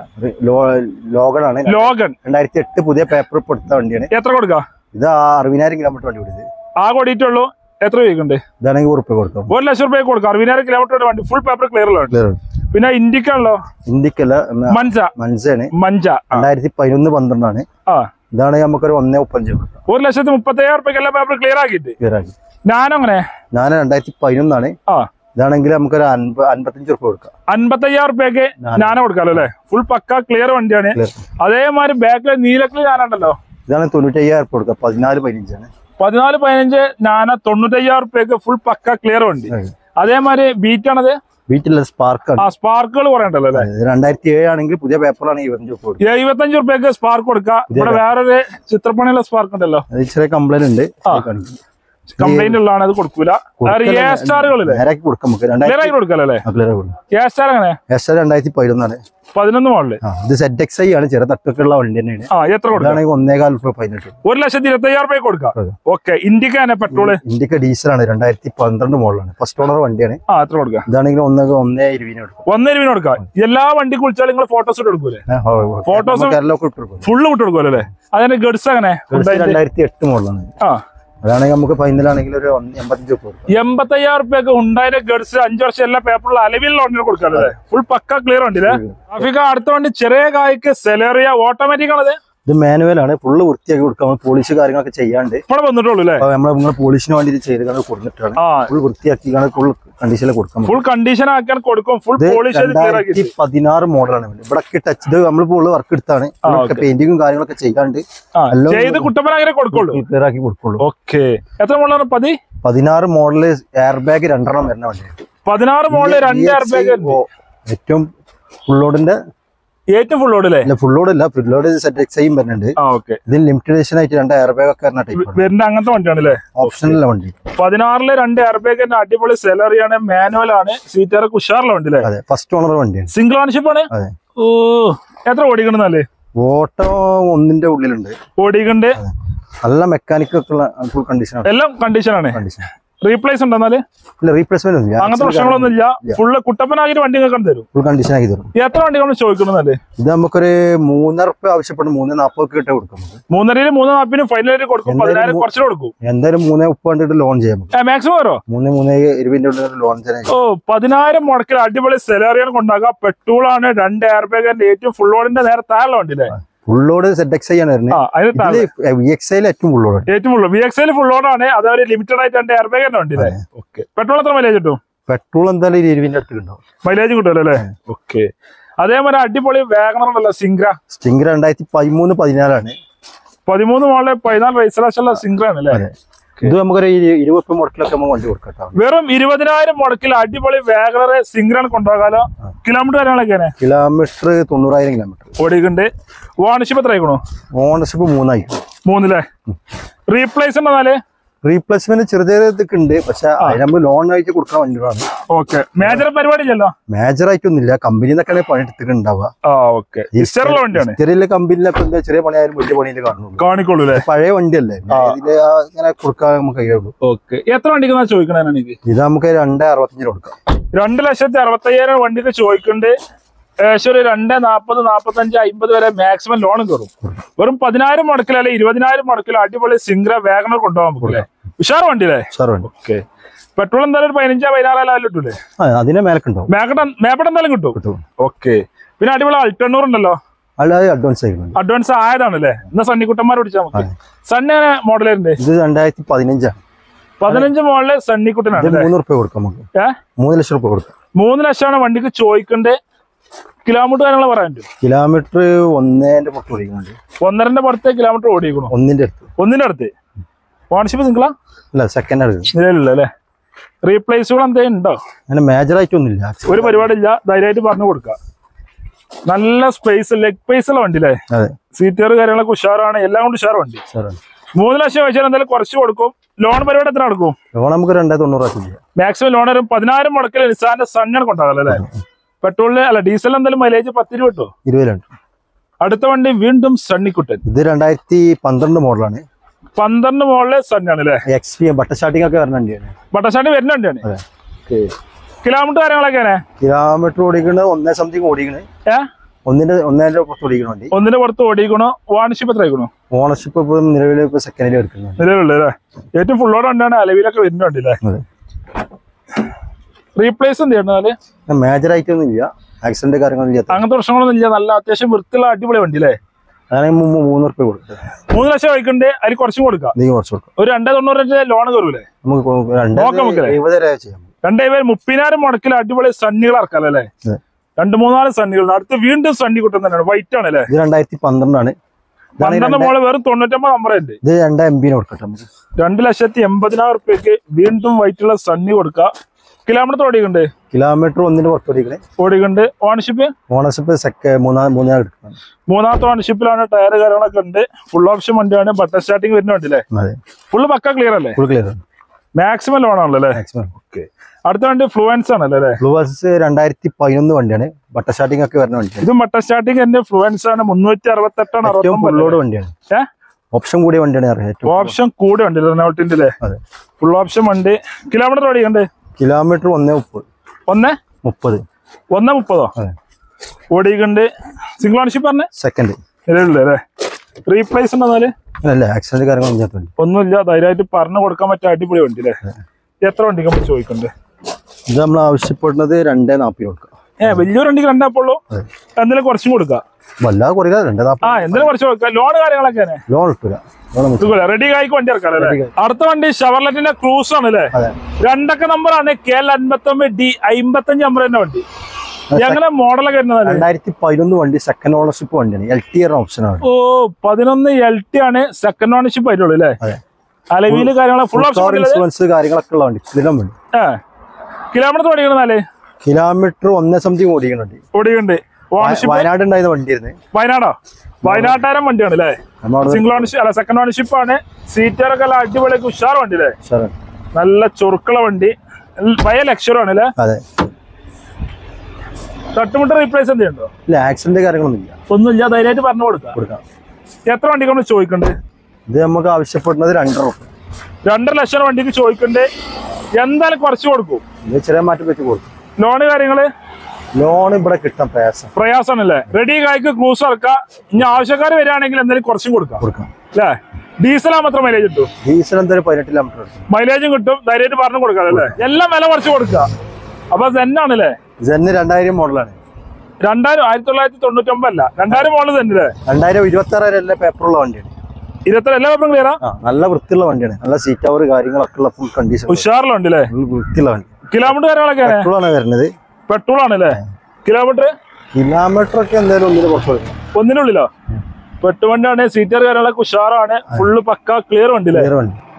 Speaker 2: ലോഗൺ ആണ്.
Speaker 1: ലോഗൺ
Speaker 2: രണ്ടായിരത്തി എട്ട് പുതിയ പേപ്പർ കൊടുത്ത വണ്ടിയാണ്.
Speaker 1: എത്ര കൊടുക്കാം?
Speaker 2: ഇത് അറുപതിനായിരം കിലോമീറ്റർ വണ്ടി ഓടിയത്.
Speaker 1: ആ ഓടിയിട്ടുള്ളൂ. എത്ര രൂപയ്ക്കുണ്ട്?
Speaker 2: ഇതാണെങ്കിൽ ഉറുപ്പ് കൊടുക്കാം.
Speaker 1: ഒരു ലക്ഷം രൂപ കൊടുക്കാം. അറുപതിനായിരം കിലോമീറ്റർ വണ്ടി, ഫുൾ പേപ്പർ ക്ലിയർ ഉള്ള. പിന്നെ ഇന്ത്യക്കാണല്ലോ.
Speaker 2: ഇന്ത്യക്കല്ല,
Speaker 1: മഞ്ച
Speaker 2: മഞ്ചാണ്.
Speaker 1: മഞ്ച
Speaker 2: രണ്ടായിരത്തി പതിനൊന്ന് പന്ത്രണ്ടാണ്.
Speaker 1: ആ
Speaker 2: ഇതാണ് നമുക്കൊരു ഒന്നേ മുപ്പത്തഞ്ച് കൊടുക്കാം.
Speaker 1: ഒരു ലക്ഷത്തി മുപ്പത്തി അയ്യായിരം രൂപയ്ക്ക് എല്ലാ പേപ്പർ ക്ലിയർ ആക്കിയിട്ട്.
Speaker 2: ക്ലിയർ ആക്കി.
Speaker 1: ഞാനങ്ങനെ
Speaker 2: ഞാൻ രണ്ടായിരത്തി പതിനൊന്നാണ്.
Speaker 1: ആ
Speaker 2: ഇതാണെങ്കിൽ നമുക്കൊരു അൻപ അൻപത്തഞ്ച് റുപ്യ കൊടുക്കാം.
Speaker 1: അൻപത്തി അയ്യായിരം റുപ്യക്ക് ഞാനും കൊടുക്കാമല്ലോ അല്ലെ? ഫുൾ പക്ക ക്ലിയർ വണ്ടിയാണ്. അതേമാതിരി ബാക്കിലെ നീലക്കിൽ ഞാനുണ്ടല്ലോ.
Speaker 2: ഇതാണ് തൊണ്ണൂറ്റി അയ്യായിരം റുപ്യ കൊടുക്കാം. പതിനാല് പതിനഞ്ചാണ്.
Speaker 1: പതിനാല് പതിനഞ്ച് ഞാന തൊണ്ണൂറ്റി അയ്യായിരം റുപ്യക്ക് ഫുൾ പക്ക ക്ലിയർ വണ്ടി. അതേമാതിരി ബീറ്റ് ആണത്.
Speaker 2: ബീറ്റില്ല, സ്പാർക്കാണ്.
Speaker 1: ആ സ്പാർക്കുകൾ പറയണ്ടല്ലോ അല്ലെ?
Speaker 2: രണ്ടായിരത്തി ഏഴ് ആണെങ്കിൽ പുതിയ പേപ്പറാണ് എഴുപത്തഞ്ച് റുപ്യ.
Speaker 1: എഴുപത്തഞ്ച് റുപ്യക്ക് സ്പാർക്ക് കൊടുക്കാം. ഇവിടെ വേറൊരു ചിത്രപ്പണിയുള്ള സ്പാർക്ക് ഉണ്ടല്ലോ.
Speaker 2: ചെറിയ കംപ്ലൈന്റ് ഉണ്ട്.
Speaker 1: കംപ്ലൈന്റ് ഉള്ളതാണ്, അത് കൊടുക്കൂല. സ്റ്റാറുകളില്ലേ കൊടുക്കാല്ലേ?
Speaker 2: രണ്ടായിരത്തി പതിനൊന്നാണ്,
Speaker 1: പതിനൊന്ന് മോഡല്.
Speaker 2: ഇത് സെഡ് എക്സ് ഐ ആണ്, ചെറിയ തട്ടൊക്കെയുള്ള വണ്ടി തന്നെയാണ്.
Speaker 1: എത്ര കൊടുക്കുകയാണെങ്കിൽ
Speaker 2: ഒന്നേകാൽ റുപ്യ പതിനെട്ട്.
Speaker 1: ഒരു ലക്ഷത്തി ഇരുപത്തി അയ്യായിരം രൂപ കൊടുക്കാം. ഓക്കെ. ഇന്ത്യക്ക് പെട്രോള്
Speaker 2: ഇന്ത്യക്ക് ഡീസലാണ്, രണ്ടായിരത്തി പന്ത്രണ്ട് മോഡലാണ്, ഫസ്റ്റ് ഓണർ വണ്ടിയാണ്.
Speaker 1: ആ എത്ര കൊടുക്കാം?
Speaker 2: ഇതാണെങ്കിൽ ഒന്നേ ഒന്നേ ഇരുപതിന് കൊടുക്കാം.
Speaker 1: ഒന്നേ ഇരുപതിന് കൊടുക്കാം. എല്ലാ വണ്ടിക്ക് വിളിച്ചാൽ നിങ്ങൾ ഫോട്ടോസ് ഇട്ട് കൊടുക്കൂലേ? ഫോട്ടോസ് ഫുള്ള് വിട്ട് കൊടുക്കുമല്ലോ അല്ലേ? അതിന്റെ ഗഡ്സ് അങ്ങനെ
Speaker 2: രണ്ടായിരത്തി എട്ട് മോഡലാണ്.
Speaker 1: ആ
Speaker 2: അതാണെങ്കിൽ നമുക്ക് ഫൈനലാണെങ്കിൽ ഒരു എൺപത്തഞ്ച് രൂപ.
Speaker 1: എൺപത്തി അയ്യായിരം റുപ്യക്ക് ഉണ്ടായ ഗഡ്സ് അഞ്ചു വർഷം എല്ലാ പേപ്പറിലും അലവിലുള്ള വണ്ടി കൊടുക്കാല്ലേ? ഫുൾ പക്ക ക്ലിയർ വണ്ടിയില്ലേ? ട്രാഫിക്. അടുത്ത വണ്ടി ചെറിയ കായ്ക്ക് സെലേറിയ ഓട്ടോമാറ്റിക് ആണത്.
Speaker 2: ഇത് മാനുവൽ ആണ്, ഫുള്ള് വൃത്തിയാക്കി കൊടുക്കാം. പോളിഷ് കാര്യങ്ങളൊക്കെ ചെയ്യാണ്ട്
Speaker 1: ഇവിടെ വന്നിട്ടുള്ളൂ അല്ലേ?
Speaker 2: നമ്മള് പോളിഷിന് വേണ്ടി ചെയ്ത് കൊടുത്തിട്ടാണ്. ഫുൾ വൃത്തിയാക്കി ഫുൾ കണ്ടീഷനിൽ കൊടുക്കാം.
Speaker 1: ഫുൾ കണ്ടീഷൻ ആക്കാൻ കൊടുക്കും. Full polish.
Speaker 2: പതിനാറ് മോഡലാണ്. ഇവിടെ ടച്ച് ഇത് നമ്മളിപ്പോൾ വർക്ക് എടുത്താണ്. പെയിന്റിങ്ങും കാര്യങ്ങളൊക്കെ ചെയ്യാണ്ട്
Speaker 1: ചെയ്ത് കുട്ടപ്പനാക്കി കൊടുക്കുള്ളൂ,
Speaker 2: ക്ലിയർ ആക്കി കൊടുക്കുള്ളൂ.
Speaker 1: ഓക്കെ. എത്ര മോഡലാണ്? പതി
Speaker 2: പതിനാറ് മോഡല് എയർ ബാഗ് രണ്ടെണ്ണം വരുന്ന വണ്ടിയാണ്.
Speaker 1: പതിനാറ് മോഡല് രണ്ട് എയർ ബാഗ്.
Speaker 2: ഏറ്റവും ഫുൾ ലോഡിന്റെ
Speaker 1: ഏറ്റവും ഫുൾ ലോഡ് അല്ലേ?
Speaker 2: ഫുൾ ലോഡ് അല്ല, ഫുൾ ലോഡ് സെറ്റ് എക്സൈം വരുന്നുണ്ട്. ഇതിൽ ലിമിറ്റഡ് എഡിഷൻ ആയിട്ട് രണ്ട് എയർ ബാഗ് ഒക്കെ
Speaker 1: വരുന്ന അങ്ങനത്തെ വണ്ടിയാണ് അല്ലേ?
Speaker 2: ഓപ്ഷനല്ല വണ്ടി.
Speaker 1: പതിനാറില് രണ്ട് എയർ ബാഗ് അടിപൊളി സെലറിയാണ്, മാനുവൽ ആണ്, സീറ്ററൊക്കെ ഉഷാറുള്ള വണ്ടി അല്ലേ?
Speaker 2: അതെ, ഫസ്റ്റ് ഓണർ വണ്ടിയാണ്,
Speaker 1: സിംഗിൾ ഓണർഷിപ്പ് ആണ്. ഓ എത്ര ഓടിക്കണെന്നല്ലേ?
Speaker 2: ഓട്ടോ ഒന്നിന്റെ ഉള്ളിലുണ്ട്
Speaker 1: ഓടിക്കണ്ട്.
Speaker 2: നല്ല മെക്കാനിക്കൊക്കെ ഫുൾ കണ്ടീഷൻ,
Speaker 1: എല്ലാം കണ്ടീഷനാണ്. റീപ്ലേസ് ഉണ്ടെന്നാല്
Speaker 2: റീപ്ലേസ്മെന്റ്
Speaker 1: അങ്ങനത്തെ പ്രശ്നങ്ങളൊന്നും ഇല്ല. ഫുള്ള് കുട്ടപ്പനാക്കിട്ട് വണ്ടി തരും,
Speaker 2: ഫുൾ കണ്ടീഷൻ ആക്കി തരും.
Speaker 1: എത്ര വണ്ടി നമ്മൾ ചോദിക്കണമെന്നല്ലേ?
Speaker 2: ഇത് നമുക്കൊരു മൂന്നര റുപ്യ ആവശ്യപ്പെടും, മൂന്ന് നാപ്പത് കിട്ടേ കൊടുക്കും.
Speaker 1: മൂന്നരയില് മൂന്ന് നാപ്പിന് ഫൈനലായിട്ട് കൊടുക്കും, പതിനായിരം കുറച്ച് കൊടുക്കും.
Speaker 2: എന്തായാലും മൂന്നേ മുപ്പത് കണ്ടിട്ട് ലോൺ ചെയ്യാം
Speaker 1: മാക്സിമം വരോ?
Speaker 2: മൂന്ന് മൂന്ന് ഇരുപതിന്റെ ഉള്ളിൽ ലോൺ ചെയ്യാൻ.
Speaker 1: ഓ പതിനായിരം മുടക്കിൽ അടിപൊളി സെലേറിയാണ് കൊണ്ടാക്കാം. പെട്രോൾ ആണ്, രണ്ട് എയർ ബാഗിന്റെ ഏറ്റവും ഫുൾ ലോഡിന്റെ നേരെ താഴെ വണ്ടിയില്ലേ?
Speaker 2: Full load Z X I ആണ് ഏറ്റവും ഫുൾ ലോഡ്.
Speaker 1: ഏറ്റവും full V X I full ലോഡാണ്. അതേപോലെ ലിമിറ്റഡ് ആയിട്ട് രണ്ട് എയർ ബാഗ് തന്നെ വണ്ടി. പെട്രോൾ എത്ര മൈലേജ് കിട്ടും?
Speaker 2: പെട്രോൾ എന്തായാലും ഇരുപതിന്റെ അടുത്ത് കിട്ടും,
Speaker 1: മൈലേജ് കിട്ടുമല്ലോ അല്ലേ? ഓക്കെ. അതേപോലെ അടിപൊളി വാഗണർ ഉണ്ടല്ലോ, സിംഗ്ര.
Speaker 2: സിംഗ്ര രണ്ടായിരത്തി പതിമൂന്ന് പതിനാലാണ്,
Speaker 1: പതിമൂന്ന് മോളിലെ പതിനാല് രജിസ്ട്രേഷനുള്ള സിംഗ്ര ആണ് അല്ലേ?
Speaker 2: ഇത് നമുക്കൊരു ഇരുപത്തി മുടക്കിലൊക്കെ വണ്ടി കൊടുക്കാം.
Speaker 1: വെറും ഇരുപതിനായിരം മുടക്കിൽ അടിപൊളി വാഗണർ സിംഗ്രാണ് കൊണ്ടുപോകാലോ. കിലോമീറ്റർ കാര്യങ്ങളൊക്കെയാണ്?
Speaker 2: കിലോമീറ്റർ തൊണ്ണൂറായിരം കിലോമീറ്റർ
Speaker 1: ഓടിക്കുന്നുണ്ട്. ഓണർഷിപ്പ് എത്ര ആയിക്കണോ?
Speaker 2: ഓണർഷിപ്പ് മൂന്നായി.
Speaker 1: മൂന്നില്ലേ? റീപ്ലേസ് ഉണ്ടെന്നാല്?
Speaker 2: റീപ്ലേസ്മെന്റ് ചെറിയ ചെറിയതൊക്കെ ഉണ്ട്, പക്ഷെ അതിനാകുമ്പോൾ ലോൺ ആയിട്ട് കൊടുക്കാൻ വണ്ടികളാണ്.
Speaker 1: ഓക്കെ. മേജർ പരിപാടി ഇല്ലല്ലോ?
Speaker 2: മേജർ ആയിട്ടൊന്നുമില്ല, കമ്പനിന്നൊക്കെ പണി എടുത്തിട്ട് ഉണ്ടാവുക.
Speaker 1: ചെറിയ
Speaker 2: കമ്പനിയിലൊക്കെ എന്താ ചെറിയ പണിയായാലും വലിയ പണിയിൽ കാണുള്ളൂ,
Speaker 1: കാണിക്കുള്ളൂ.
Speaker 2: പഴയ വണ്ടിയല്ലേ, ഇതില് ഇങ്ങനെ കൊടുക്കാൻ നമുക്ക് കഴിയുള്ളൂ.
Speaker 1: ഓക്കെ. എത്ര വണ്ടിക്ക് ചോദിക്കണേ?
Speaker 2: ഇത് നമുക്ക് രണ്ട് അറുപത്തഞ്ചിന് കൊടുക്കാം.
Speaker 1: രണ്ട് ലക്ഷത്തി അറുപത്തി അയ്യായിരം വണ്ടിക്ക് ചോദിക്കുന്നുണ്ട്. ഏകദേശം ഒരു രണ്ട് നാപ്പത് നാപ്പത്തഞ്ച് അമ്പത് വരെ മാക്സിമം ലോൺ കയറും. വെറും പതിനായിരം മുടക്കിലല്ലേ ഇരുപതിനായിരം മുടക്കിലോ അടിപൊളി സിംഗ്ര വാഗണർ കൊണ്ടുപോകാൻ പറ്റില്ലേ? ഉഷാർ വണ്ടി അല്ലേ?
Speaker 2: ഉഷാർ വണ്ടി.
Speaker 1: ഓക്കെ. പെട്രോൾ എന്തായാലും ഒരു പതിനഞ്ചോ പതിനാറോ ലെവലിൽ കിട്ടൂലേ?
Speaker 2: അതിനെ മേലക്ക് ഉണ്ടാവും.
Speaker 1: മേപ്പെട്ട് എന്തായാലും കിട്ടും കിട്ടും. ഓക്കെ. പിന്നെ അടിപൊളി അൾട്ടണ്ണൂർ ഉണ്ടല്ലോ,
Speaker 2: അഡ്വാൻസ് ആയിരുന്നു.
Speaker 1: അഡ്വാൻസ് ആയതാണല്ലേ? എന്നാ സണ്ണിക്കുട്ടന്മാർ പിടിച്ചാൽ മതി. സണ്ണി മോഡൽ വരുന്നത്
Speaker 2: ഇത് രണ്ടായിരത്തി പതിനഞ്ചാണ്.
Speaker 1: പതിനഞ്ച് മോഡല് സണ്ണിക്കുട്ടനാണ്.
Speaker 2: മൂന്ന് റുപ്യ കൊടുക്കാം നമുക്ക്. ഏഹ് മൂന്ന് ലക്ഷം റുപ്യ കൊടുക്കാം.
Speaker 1: മൂന്ന് ലക്ഷമാണ് വണ്ടിക്ക് ചോദിക്കണ്ടേ. കിലോമീറ്റർ കാര്യങ്ങൾ പറയാൻ പറ്റും?
Speaker 2: കിലോമീറ്റർ ഒന്നേന്റെ പുറത്ത് ഓടിക്കുന്നുണ്ട്.
Speaker 1: ഒന്നരന്റെ പുറത്ത് കിലോമീറ്റർ ഓടിക്കണം.
Speaker 2: ഒന്നിന്റെ അടുത്ത്.
Speaker 1: ഒന്നിന്റെ അടുത്ത്. ഓണർഷിപ്പ് നിങ്ങളാ?
Speaker 2: അല്ല, സെക്കൻഡ് ആണ്.
Speaker 1: നിലവിലുള്ള അല്ലേ? റീപ്ലേസുകൾ എന്തെങ്കിലും ഉണ്ടോ?
Speaker 2: അങ്ങനെ മേജർ ആയിട്ടൊന്നുമില്ല,
Speaker 1: ഒരു പരിപാടിയില്ല. ധൈര്യമായിട്ട് പറഞ്ഞു കൊടുക്കാം. നല്ല സ്പേസ്, ലെഗ് സ്പേസ് ഉള്ള വണ്ടി അല്ലേ? സീറ്റർ കാര്യങ്ങളൊക്കെ ഉഷാറാണ്, എല്ലാം കൊണ്ട് ഉഷാർ വണ്ടി. മൂന്ന് ലക്ഷം വെച്ചാൽ എന്തായാലും കുറച്ച് കൊടുക്കും. ലോൺ പരിപാടി എത്ര നടക്കും? ലോൺ നമുക്ക് രണ്ടായിരത്തി തൊണ്ണൂറ് മാക്സിമം ലോൺ വരും. പതിനായിരം മുടക്കിൽ നിസാന്റെ സണ്ണാണ് കൊണ്ടാകല്ലോ അല്ലേ? പെട്രോളിന് അല്ല ഡീസൽ എന്തായാലും മൈലേജ് പത്ത് രൂപ കിട്ടും. ഇരുപതിലുണ്ട്. അടുത്ത വണ്ടി വീണ്ടും സണ്ണിക്കുട്ടൻ. ഇത് രണ്ടായിരത്തി പന്ത്രണ്ട് മോഡലാണ്. പന്ത്രണ്ട് മോഡല് സണ്ണാണ് അല്ലേ? എക്സ് പി ബട്ടർ സ്റ്റാർട്ടിംഗ് ഒക്കെ വരുന്ന വണ്ടിയാണ്. ബട്ടർ സ്റ്റാർട്ടിംഗ് വരുന്ന വണ്ടിയാണ്. കിലോമീറ്റർ കാര്യങ്ങളൊക്കെയാണ്? കിലോമീറ്റർ ഓടിക്കുന്നത് ഒന്നേ സംതിങ് ഓടിക്കണേ. ഏഹ് ഒന്നിന്റെ ഒന്നേന്റെ പുറത്ത് ഓടിക്കണ വണ്ടി. ഒന്നിന്റെ പുറത്ത് ഓടിക്കണോ? ഓണർഷിപ്പ് എത്ര ആയിക്കണോ? ഓണർഷിപ്പ് ഇപ്പൊ നിലവിൽ ഇപ്പൊ സെക്കൻഡിൽ എടുക്കുന്നത്. നിലവിലുള്ള ഏറ്റവും ഫുള്ളോട് വണ്ടിയാണ്. അലവിലൊക്കെ വരുന്ന വണ്ടിയില്ലേ? റീപ്ലേസ് എന്ത് ചെയ്യണാല്? മേജർ ആയിട്ടൊന്നും ഇല്ല, ആക്സിഡന്റ് കാര്യങ്ങളൊന്നും ഇല്ല, അങ്ങനത്തെ പ്രശ്നങ്ങളൊന്നും ഇല്ല. നല്ല അത്യാവശ്യം വൃത്തിയുള്ള അടിപൊളി വണ്ടി അല്ലേ? മൂന്ന് റുപ്യ കൊടുക്കുക. മൂന്ന് ലക്ഷം വയ്ക്കണ്ടേ? അതിൽ കുറച്ചും കൊടുക്കാം. നീ കുറച്ച് കൊടുക്കാം. ഒരു രണ്ടേ തൊണ്ണൂറ് ലോൺ കയറൂലേ? നമുക്ക് രണ്ടേ പേര് മുപ്പതിനായിരം മുടക്കിൽ അടിപൊളി സണ്ണികൾ ഇറക്കാലോ അല്ലേ? രണ്ട് മൂന്നാല് സണ്ണികൾ. അടുത്ത് വീണ്ടും സണ്ണി കുട്ടൻ തന്നെയാണ്. വൈറ്റ് ആണ് അല്ലേ? രണ്ടായിരത്തി പന്ത്രണ്ടാണ്. പന്ത്രണ്ട് മോള് വെറും തൊണ്ണൂറ്റൊമ്പത് നമ്പറുണ്ട്. ഇത് രണ്ട് എം ബി കൊടുക്കട്ടെ. രണ്ട് ലക്ഷത്തി എൺപതിനായിരം റുപ്യക്ക് വീണ്ടും വൈറ്റുള്ള സണ്ണി കൊടുക്കാം. കിലോമീറ്റർ ഓടിക്കണ്ട്? കിലോമീറ്റർ ഒന്നിന് പുറത്ത് ഓടിക്കണേ. ഓടിക്കണ്ട്. ഓണർഷിപ്പ്? ഓണർഷിപ്പ് മൂന്നാം മൂന്നാമത്തെ ഓണർഷിപ്പിലാണ്. ടയർ കാര്യങ്ങളൊക്കെ ഉണ്ട്. ഫുൾ ഓപ്ഷൻ വണ്ടിയാണ്. ബട്ടർ സ്റ്റാർട്ടിംഗ് വരുന്ന വണ്ടി അല്ലേ? ഫുള്ള് പക്ക ക്ലിയർ അല്ലേ? മാക്സിമം ലോൺ ആണല്ലോ അല്ലേ? ഓക്കെ. അടുത്ത വണ്ടി ഫ്ലുവൻസ് ആണല്ലേ? ഫ്ലുവൻസ് രണ്ടായിരത്തി പതിനൊന്ന് വണ്ടിയാണ്. ബട്ടർ സ്റ്റാർട്ടിംഗ് ഒക്കെ വരുന്ന വണ്ടി. ഇതും ബട്ടർ സ്റ്റാർട്ടിംഗ് തന്നെ ഫ്ലുവൻസ് ആണ്. മുന്നൂറ്റി അറുപത്തി എട്ടാണ്. വണ്ടിയാണ്. ഓപ്ഷൻ കൂടിയ വണ്ടിയാണ്. ഓപ്ഷൻ കൂടിയ വണ്ടി റെനോൾട്ടിന്റെ അല്ലേ? ഫുൾ ഓപ്ഷൻ വണ്ടി. കിലോമീറ്റർ ഓടിക്കണ്ടേ? കിലോമീറ്റർ ഒന്നേ മുപ്പത്. ഒന്നേ മുപ്പത്. ഒന്നേ മുപ്പതോ ഓടിക്കണ്ട്. സിംഗിൾ ഓണർഷിപ്പ് പറഞ്ഞേ? സെക്കൻഡ്. അല്ലേ? റീപ്ലേസ് ഉണ്ടെന്നാല്? അല്ല, ആക്സിഡന്റ് കാര്യങ്ങളൊന്നും ഒന്നുമില്ല. ധൈര്യമായിട്ട് പറഞ്ഞു കൊടുക്കാൻ പറ്റിയ അടിപൊളി വണ്ടി അല്ലേ? എത്ര വണ്ടിക്ക് നമ്മൾ ചോദിക്കണ്ടേ? ഇത് നമ്മൾ ആവശ്യപ്പെടുന്നത് രണ്ടേ നാപ്പത് കൊടുക്കാം. ഏഹ് വലിയൊരു വണ്ടിക്ക് രണ്ടാപ്പുള്ളൂ. എന്തെങ്കിലും കുറച്ചും കൊടുക്കാം. വല്ലാതെ കുറയില്ല, രണ്ടേ നാപ്പത്. ആ എന്തെങ്കിലും കുറച്ച് കൊടുക്കാം. ലോൺ കാര്യങ്ങളൊക്കെ ലോൺ കിട്ടില്ല. റെഡി ആയിക്ക് വണ്ടി ഇറക്കാം അല്ലേ? അടുത്ത വണ്ടി ഷവർലെറ്റിന്റെ ക്രൂസ് ആണ് അല്ലേ? രണ്ടൊക്കെ നമ്പറാണ്. കെ എൽ അൻപത്തി ഒമ്പത് ഡി അമ്പത്തഞ്ച് നമ്പർ തന്നെ വണ്ടി. എങ്ങനെ മോഡലൊക്കെ വരുന്നത്? രണ്ടായിരത്തി പതിനൊന്ന് വണ്ടി. സെക്കൻഡ് ഓണർഷിപ്പ് വണ്ടിയാണ്. എൽ ടി ഓപ്ഷൻ ആണ്. ഓ പതിനൊന്ന് എൽ ടി ആണ്. സെക്കൻഡ് ഓണർഷിപ്പ് ആയിട്ടുള്ളൂ അല്ലേ? അലവില് കാര്യങ്ങളൊക്കെ ഫുൾ ഇൻഷുറൻസ് കാര്യങ്ങളൊക്കെ ഉള്ള വണ്ടി. കിലോമീറ്റർ ഓടിക്കണേ? കിലോമീറ്റർ ഒന്നേ സംതിങ് ഓടിക്കണുണ്ട്. ഓടിക്കണ്ട്. വയനാട് ഉണ്ടായിരുന്ന വണ്ടിയായിരുന്നു. വയനാടോ? വയനാട്ടാരം വണ്ടിയാണ് അല്ലേ? സിംഗിൾ ഓണർഷിപ്പ് അല്ല, സെക്കൻഡ് ഓണർഷിപ്പ് ആണ്. സീറ്ററൊക്കെ അല്ല അടിപൊളി ഉഷാർ വണ്ടി അല്ലേ? നല്ല ചൊറുക്കുള്ള വണ്ടി. പഴയ ലക്ഷറും ആണ് അല്ലേ? അതെ. തട്ടുമുട്ട റീപ്ലേസ് എന്തെയുണ്ടോ? ഇല്ല, ആക്സിഡന്റ് കാര്യങ്ങളൊന്നും ഇല്ല. ഒന്നുമില്ല. ധൈര്യമായിട്ട് പറഞ്ഞു കൊടുക്കാം. കൊടുക്കാം. എത്ര വണ്ടിക്ക് നമ്മൾ ചോദിക്കണ്ടേ? ഇത് നമുക്ക് ആവശ്യപ്പെടുന്നത് രണ്ടര റുപ്യ. രണ്ടര ലക്ഷം വണ്ടിക്ക് ചോദിക്കണ്ടേ? എന്തായാലും കുറച്ച് കൊടുക്കും. ചെറിയ മാറ്റം വെച്ച് കൊടുക്കും. ലോണ് കാര്യങ്ങള്? ലോൺ ഇവിടെ കിട്ടാൻ പ്രയാസം പ്രയാസമാണല്ലേ? റെഡി കായ്ക്ക് ക്രൂസ് ഇറക്കാം. ഇനി ആവശ്യക്കാർ വരികയാണെങ്കിൽ എന്തായാലും കുറച്ചും കൊടുക്കാം. കൊടുക്കാം അല്ലേ? ഡീസലാ മാത്രം മൈലേജ് കിട്ടും. ഡീസൽ എന്തായാലും പതിനെട്ട് കിലോമീറ്റർ മൈലേജും കിട്ടും. ധൈര്യമായിട്ട് പറഞ്ഞു കൊടുക്കാം അല്ലേ? എല്ലാം വില കുറച്ച് കൊടുക്കാം. അപ്പൊ സെന്നാണല്ലേ? സെന്ന് രണ്ടായിരം മോഡലാണ്. രണ്ടായിരം ആയിരത്തി തൊള്ളായിരത്തി തൊണ്ണൂറ്റി ഒമ്പതല്ല, രണ്ടായിരം മോഡൽ തന്നെ. രണ്ടായിരം ഇരുപത്തി ആറ് എല്ലാ പേപ്പറുള്ള വണ്ടിയാണ്. ഇരുപത്തി എല്ലാ പേപ്പറും ക്ലിയറാ? നല്ല വൃത്തിയുള്ള വണ്ടിയാണ്. നല്ല സീറ്റ് കവർ കാര്യങ്ങളൊക്കെ ഉള്ള ഫുൾ കണ്ടീഷൻ. ഉഷാറുള്ള വണ്ടി അല്ലേ? വൃത്തിയുള്ള വണ്ടി. കിലോമീറ്റർ കാര്യങ്ങളൊക്കെ പെട്രോൾ ആണ് വരുന്നത്. പെട്രോൾ ആണല്ലേ? കിലോമീറ്റർ കിലോമീറ്റർ ഒക്കെ എന്തായാലും ഒന്നിന് കുറച്ച് കൊടുക്കും. ഒന്നിനുള്ളിലോ? പെട്രോൾ വണ്ടിയാണ്. സീറ്റർ കാര്യങ്ങളൊക്കെ ഉഷാറാണ്. ഫുള്ള് പക്ക ക്ലിയർ വണ്ടി അല്ലേ?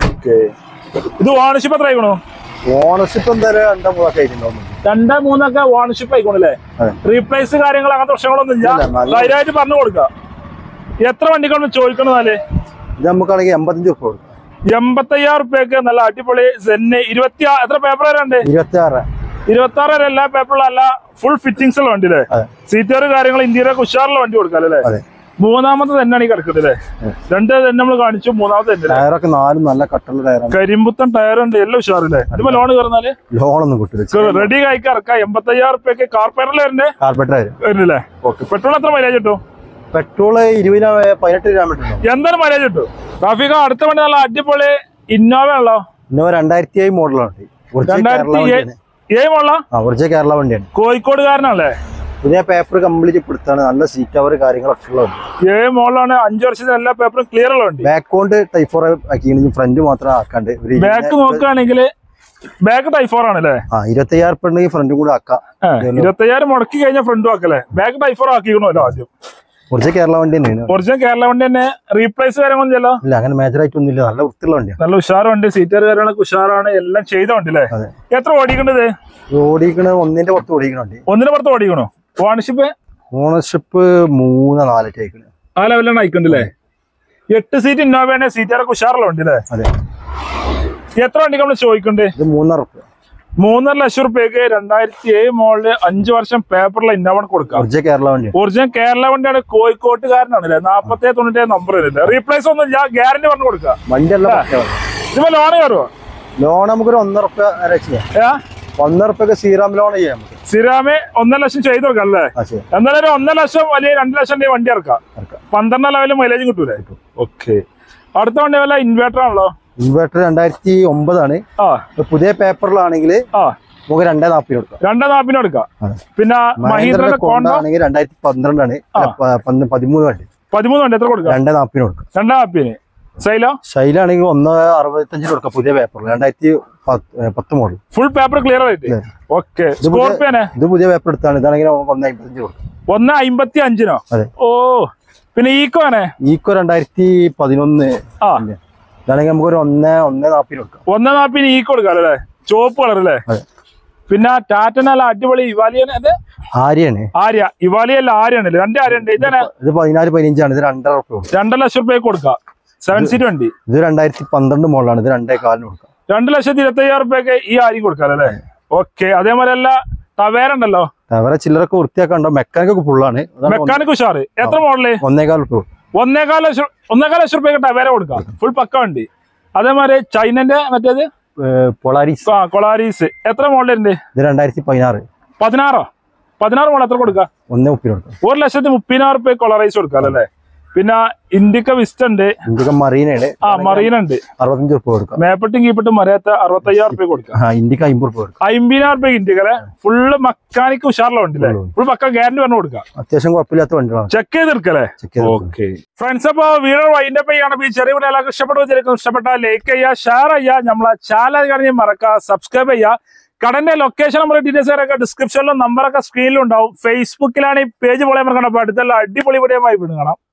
Speaker 1: ഇത് ഓണർഷിപ്പ് എത്ര ആയിക്കണോ? ഓണർഷിപ്പ് എന്തായാലും രണ്ടോ മൂന്നൊക്കെ ആയിട്ടുണ്ടാവും. രണ്ടോ മൂന്നൊക്കെ ഓണർഷിപ്പ് ആയിക്കോണല്ലേ? റീപ്ലേസ് കാര്യങ്ങൾ അങ്ങനത്തെ പ്രശ്നങ്ങളൊന്നും ഇല്ല. ധൈര്യമായിട്ട് പറഞ്ഞു കൊടുക്കാം. എത്ര വണ്ടിക്കാണ് ചോദിക്കണതാല്? ഇത് നമുക്കാണെങ്കിൽ എൺപത്തഞ്ച് റുപ്യ കൊടുക്കും. എൺപത്തി അയ്യായിരം റുപ്യക്ക് നല്ല അടിപൊളി സെന്ന്. ഇരുപത്തി എത്ര പേപ്പർ വരാണ്ട്? ഇരുപത്തി ആറ് ഇരുപത്തി ആറ് വരെ എല്ലാ പേപ്പറും അല്ല ഫുൾ ഫിറ്റിംഗ്സ് ഉള്ള വണ്ടി അല്ലേ? സീറ്റർ കാര്യങ്ങൾ ഇന്ത്യയിലൊക്കെ ഉഷാറുള്ള വണ്ടി കൊടുക്കാം അല്ലേ? മൂന്നാമത്തെ തന്നെയാണ് ഈ കിടക്കുന്നത് അല്ലേ? രണ്ട് തന്നെ നമ്മൾ കാണിച്ചു. മൂന്നാമത്തെ ടയറൊക്കെ നാലും നല്ല കട്ടുള്ള ടയറാണ്. കരിമ്പുത്തൻ ടയറുണ്ട്. എല്ലാം ഉഷാറില്ലേ? ഇതിപ്പോ ലോൺ കയറുന്നാല് ലോണൊന്നും കിട്ടില്ല. റെഡി കായ്ക്ക് ഇറക്കാം. എൺപത്തി അയ്യായിരം റുപ്യക്ക് കാർപ്പറേറ്റർ വരുന്നേ? കാർപ്പറേറ്റർ വരുന്നില്ലേ? ഓക്കെ. പെട്രോൾ എത്ര മൈലേജ് കിട്ടും? പെട്രോള് ഇരുപതിനാ പതിനെട്ട് കിലോമീറ്റർ എന്തായാലും മൈലേജ് കിട്ടും. ട്രാഫിക് അടുത്ത വണ്ടി നല്ല അടിപൊളി ഇന്നോവ ഉള്ളോ?
Speaker 2: ഇന്നോവ രണ്ടായിരത്തി ഏഴ് മോഡലാണ്.
Speaker 1: രണ്ടായിരത്തി ഏഴ് മോഡലാ?
Speaker 2: ഒറിജിനൽ കേരള വണ്ടിയാണ്.
Speaker 1: കോഴിക്കോടുകാരനല്ലേ?
Speaker 2: പുതിയ പേപ്പർ കംപ്ലീറ്റ് പിടുത്താണ്. നല്ല സീറ്റ് കവർ കാര്യങ്ങളൊക്കെ ഉള്ളത്.
Speaker 1: ഏഴ് മോഡലാണ്. അഞ്ചു വർഷത്തെ എല്ലാ പേപ്പറും ക്ലിയർ ഉള്ള വണ്ടി.
Speaker 2: ബാക്ക് ടൈഫോർ ആക്കി, ഫ്രണ്ട് മാത്രം ആക്കാണ്ട്.
Speaker 1: ബാക്ക് നോക്കുകയാണെങ്കിൽ ബാക്ക് ടൈഫോർ ആണല്ലേ?
Speaker 2: ആ ഇരുപത്തി അയ്യായിരം ഉറുപ്പിക ഉണ്ടെങ്കിൽ ഫ്രണ്ടും കൂടെ ആക്കാം.
Speaker 1: ഇരുപത്തി അയ്യായിരം മുടക്കി കഴിഞ്ഞാൽ ഫ്രണ്ടും ആക്കല്ലേ? ബാക്ക് ടൈഫോർ ആക്കിക്കണല്ലോ ആദ്യം.
Speaker 2: ഒറിജിനൽ കേരള വണ്ടി തന്നെയാണ്.
Speaker 1: ഒറിജിനൽ കേരള വണ്ടി തന്നെ. റീപ്ലേസ് കാര്യങ്ങളൊന്നും ഇല്ലല്ലോ?
Speaker 2: ഇല്ല, അങ്ങനെ മേജർ ആയിട്ടൊന്നും ഇല്ല. നല്ല വൃത്തിയുള്ള വണ്ടിയാണ്.
Speaker 1: നല്ല ഉഷാർ വണ്ടി. സീറ്റർ കാര്യങ്ങളൊക്കെ ഉഷാറാണ്. എല്ലാം ചെയ്ത വണ്ടി അല്ലേ? എത്ര ഓടിക്കണ്ടത്?
Speaker 2: ഓടിക്കണ ഒന്നിന്റെ പുറത്ത് ഓടിക്കണ വണ്ടി.
Speaker 1: ഒന്നിന്റെ പുറത്ത് ഓടിക്കണോ? ഓണർഷിപ്പ്
Speaker 2: ഓണർഷിപ്പ് മൂന്ന് നാലൊക്കെ ആയിക്കണേ.
Speaker 1: ആ ലെവലാണ് അയക്കണ്ടല്ലേ? എട്ട് സീറ്റ് ഇന്നോവയാണ്. സീറ്ററൊക്കെ ഉഷാറുള്ള വണ്ടി അല്ലേ?
Speaker 2: അതെ.
Speaker 1: എത്ര വണ്ടിക്ക് നമ്മള് ചോദിക്കണ്ടേ?
Speaker 2: ഇത് മൂന്നര റുപ്യ
Speaker 1: മൂന്നര ലക്ഷം റുപ്യക്ക് രണ്ടായിരത്തി ഏഴ് മോളില് അഞ്ചു വർഷം പേപ്പറിലെ ഇന്നോവ കൊടുക്കാം.
Speaker 2: ഒറിജിനൽ കേരള വണ്ടി.
Speaker 1: ഒറിജിനൽ കേരള വണ്ടിയാണ്. കോഴിക്കോട്ടുകാരനാണല്ലേ? നാപ്പത്തി തൊണ്ണൂറ്റി നമ്പർ വരുന്നത്. റീപ്ലേസ് ഒന്നും ഇല്ല. ഗ്യാരണ്ടി പറഞ്ഞു കൊടുക്കാം.
Speaker 2: വണ്ടി എല്ലാം
Speaker 1: ഇപ്പൊ ലോൺ കയറുമോ?
Speaker 2: ലോൺ നമുക്കൊരു ഒന്നര റുപ്യ ചെയ്യാം. ഒന്നര റുപ്യൊക്കെ സീറാം ലോൺ ചെയ്യാം.
Speaker 1: സിറാമെ ഒന്നര ലക്ഷം ചെയ്ത് കൊടുക്കാം അല്ലേ? എന്നാലും ഒരു ഒന്നര ലക്ഷം വലിയ രണ്ട് ലക്ഷം വണ്ടി ഇറക്കാം. പന്ത്രണ്ട് ലെവലിൽ മൈലേജും കിട്ടൂലേ? ഓക്കെ. അടുത്ത വണ്ടി വല്ല ഇൻവേർട്ടർ ആണല്ലോ?
Speaker 2: ഇൻവേർട്ടർ രണ്ടായിരത്തി ഒമ്പതാണ്. പുതിയ പേപ്പറിലാണെങ്കിൽ നമുക്ക് രണ്ടേ നാപ്പിന് കൊടുക്കാം.
Speaker 1: രണ്ടേ നാപ്പിന് കൊടുക്കാം. പിന്നെ മഹീന്ദ്രന്റെ കോണ്ട
Speaker 2: ആണെങ്കിൽ രണ്ടായിരത്തി പന്ത്രണ്ടാണ്. പതിമൂന്ന് വണ്ടി
Speaker 1: പതിമൂന്ന് വണ്ടി എത്ര കൊടുക്കാം?
Speaker 2: രണ്ടേ നാപ്പിന് കൊടുക്കാം.
Speaker 1: രണ്ടേ നാപ്പിന്. ശൈലോ?
Speaker 2: ശൈലാണെങ്കിൽ ഒന്ന് അറുപത്തഞ്ചിന് കൊടുക്കാം. പുതിയ പേപ്പർ രണ്ടായിരത്തി പത്ത് മോഡൽ.
Speaker 1: ഫുൾ പേപ്പർ ക്ലിയർ ആയിട്ട്. ഓക്കെ. സ്കോർപ്പിയോനെ
Speaker 2: ഇത് പുതിയ പേപ്പർ എടുത്താണ്. ഇതാണെങ്കിൽ ഒന്ന് അമ്പത്തഞ്ച് കൊടുക്കാം.
Speaker 1: ഒന്ന് അമ്പത്തി അഞ്ചിനോ?
Speaker 2: അതെ.
Speaker 1: ഓ, പിന്നെ ഈക്കോ ആണ്?
Speaker 2: ഈക്കോ രണ്ടായിരത്തി പതിനൊന്ന്. ഇതാണെങ്കിൽ നമുക്ക് ഒരു ഒന്ന് ഒന്നേ നാപ്പിന് കൊടുക്കാം.
Speaker 1: ഒന്നേ നാപ്പിന് ഈക്കോ കൊടുക്കാം അല്ലേ? ചുവപ്പ് കളർ അല്ലേ? പിന്നെ ടാറ്റനല്ല അടിപൊളി ഇവാലിയൻ. അത്
Speaker 2: ആര്യാണ്.
Speaker 1: ആര്യ. ഇവാലിയല്ല ആര്യാണല്ലേ? രണ്ട് ആര്യ ഉണ്ട്. ഇതാണ്
Speaker 2: ഇത് പതിനാല് പതിനഞ്ചാണ്. ഇത് രണ്ടര റുപ്യ
Speaker 1: രണ്ടര ലക്ഷം റുപ്യ കൊടുക്കാം. സെവൻ സീറ്റ് വണ്ടി.
Speaker 2: ഇത് രണ്ടായിരത്തി പന്ത്രണ്ട് മോഡലാണ്. ഇത് രണ്ടേ കാലിന് കൊടുക്കാം.
Speaker 1: രണ്ട് ലക്ഷത്തി ഇരുപത്തി അയ്യായിരം റുപ്യൊക്കെ ഈ ആര്യം കൊടുക്കാം അല്ലേ? ഓക്കെ. അതേപോലെ അല്ല ടവേര ഉണ്ടല്ലോ?
Speaker 2: ടവേര ചില്ലറൊക്കെ വൃത്തിയാക്കണ്ടോ? മെക്കാനിക് ഒക്കെ ഫുള്ളാണ്.
Speaker 1: മെക്കാനിക് ഉഷാറ്. എത്ര മോഡല്?
Speaker 2: ഒന്നേകാൽ റുപ്യ.
Speaker 1: ഒന്നേകാൽ ലക്ഷം ഒന്നേകാൽ ലക്ഷം റുപ്യൊക്കെ ടവേര കൊടുക്കാം. ഫുൾ പക്ക വണ്ടി. അതേമാതിരി ചൈനന്റെ മറ്റേത്
Speaker 2: പൊളാരിസ്.
Speaker 1: ആ കൊളാരീസ്. എത്ര മോഡലുണ്ട്?
Speaker 2: ഇത് രണ്ടായിരത്തി പതിനാറ്.
Speaker 1: പതിനാറോ? പതിനാറ് മോഡൽ എത്ര കൊടുക്കാം?
Speaker 2: ഒന്നേ മുപ്പത് കൊടുക്കാം.
Speaker 1: ഒരു ലക്ഷത്തി മുപ്പതിനായിരം റുപ്യ കൊളാറൈസ് കൊടുക്കാം അല്ലേ? പിന്നെ ഇൻഡിക്ക വിസ്റ്റ ഉണ്ട്.
Speaker 2: ഇൻഡിക്ക മറീനയാണ്.
Speaker 1: ആ മറീന ഉണ്ട്.
Speaker 2: അറുപത്തഞ്ച് റുപ്യ കൊടുക്കാം.
Speaker 1: മേപ്പട്ടും കീപ്പട്ടും മരയത്തെ അറുപത്തി അയ്യായിരം റുപ്യ കൊടുക്കാം.
Speaker 2: ഇൻഡിക്ക അമ്പത് റുപ്യ കൊടുക്കാം.
Speaker 1: അമ്പതിനായിരം റുപ്യ ഇൻഡിക്ക അല്ലെ? ഫുള്ള് മെക്കാനിക് ഉഷാറിലെ വണ്ടില്ലേ? ഫുൾ പക്ക ഗ്യാരണ്ടി പറഞ്ഞു കൊടുക്കാം.
Speaker 2: അത്യാവശ്യം കുഴപ്പമില്ലാത്ത വണ്ടികളാണ്.
Speaker 1: ചെക്ക് ചെയ്തെടുക്കല്ലേ? Okay friends. അപ്പൊ വീഡിയോ വൈൻഡ് അപ്പ് ചെയ്യാണ്. ഈ ചെറിയ വീഡിയോ എല്ലാവർക്കും ഇഷ്ടപ്പെട്ടു. ഇഷ്ടപ്പെട്ടാൽ ലൈക്ക് ചെയ്യുക, ഷെയർ ചെയ്യുക, നമ്മളെ ചാനൽ കാണി മറക്കുക, സബ്സ്ക്രൈബ് ചെയ്യുക. കടന്റെ ലൊക്കേഷൻ നമ്പർ ഡീറ്റെയിൽസ് ഒക്കെ ഡിസ്ക്രിപ്ഷനിലും നമ്പറൊക്കെ സ്ക്രീനിലും ഉണ്ടാവും. ഫേസ്ബുക്കിലാണ് ഈ പേജ് പോലെ മറക്കണം. അപ്പൊ അടുത്തുള്ള അടിപൊളി വീഡിയോ ആയി കാണാം.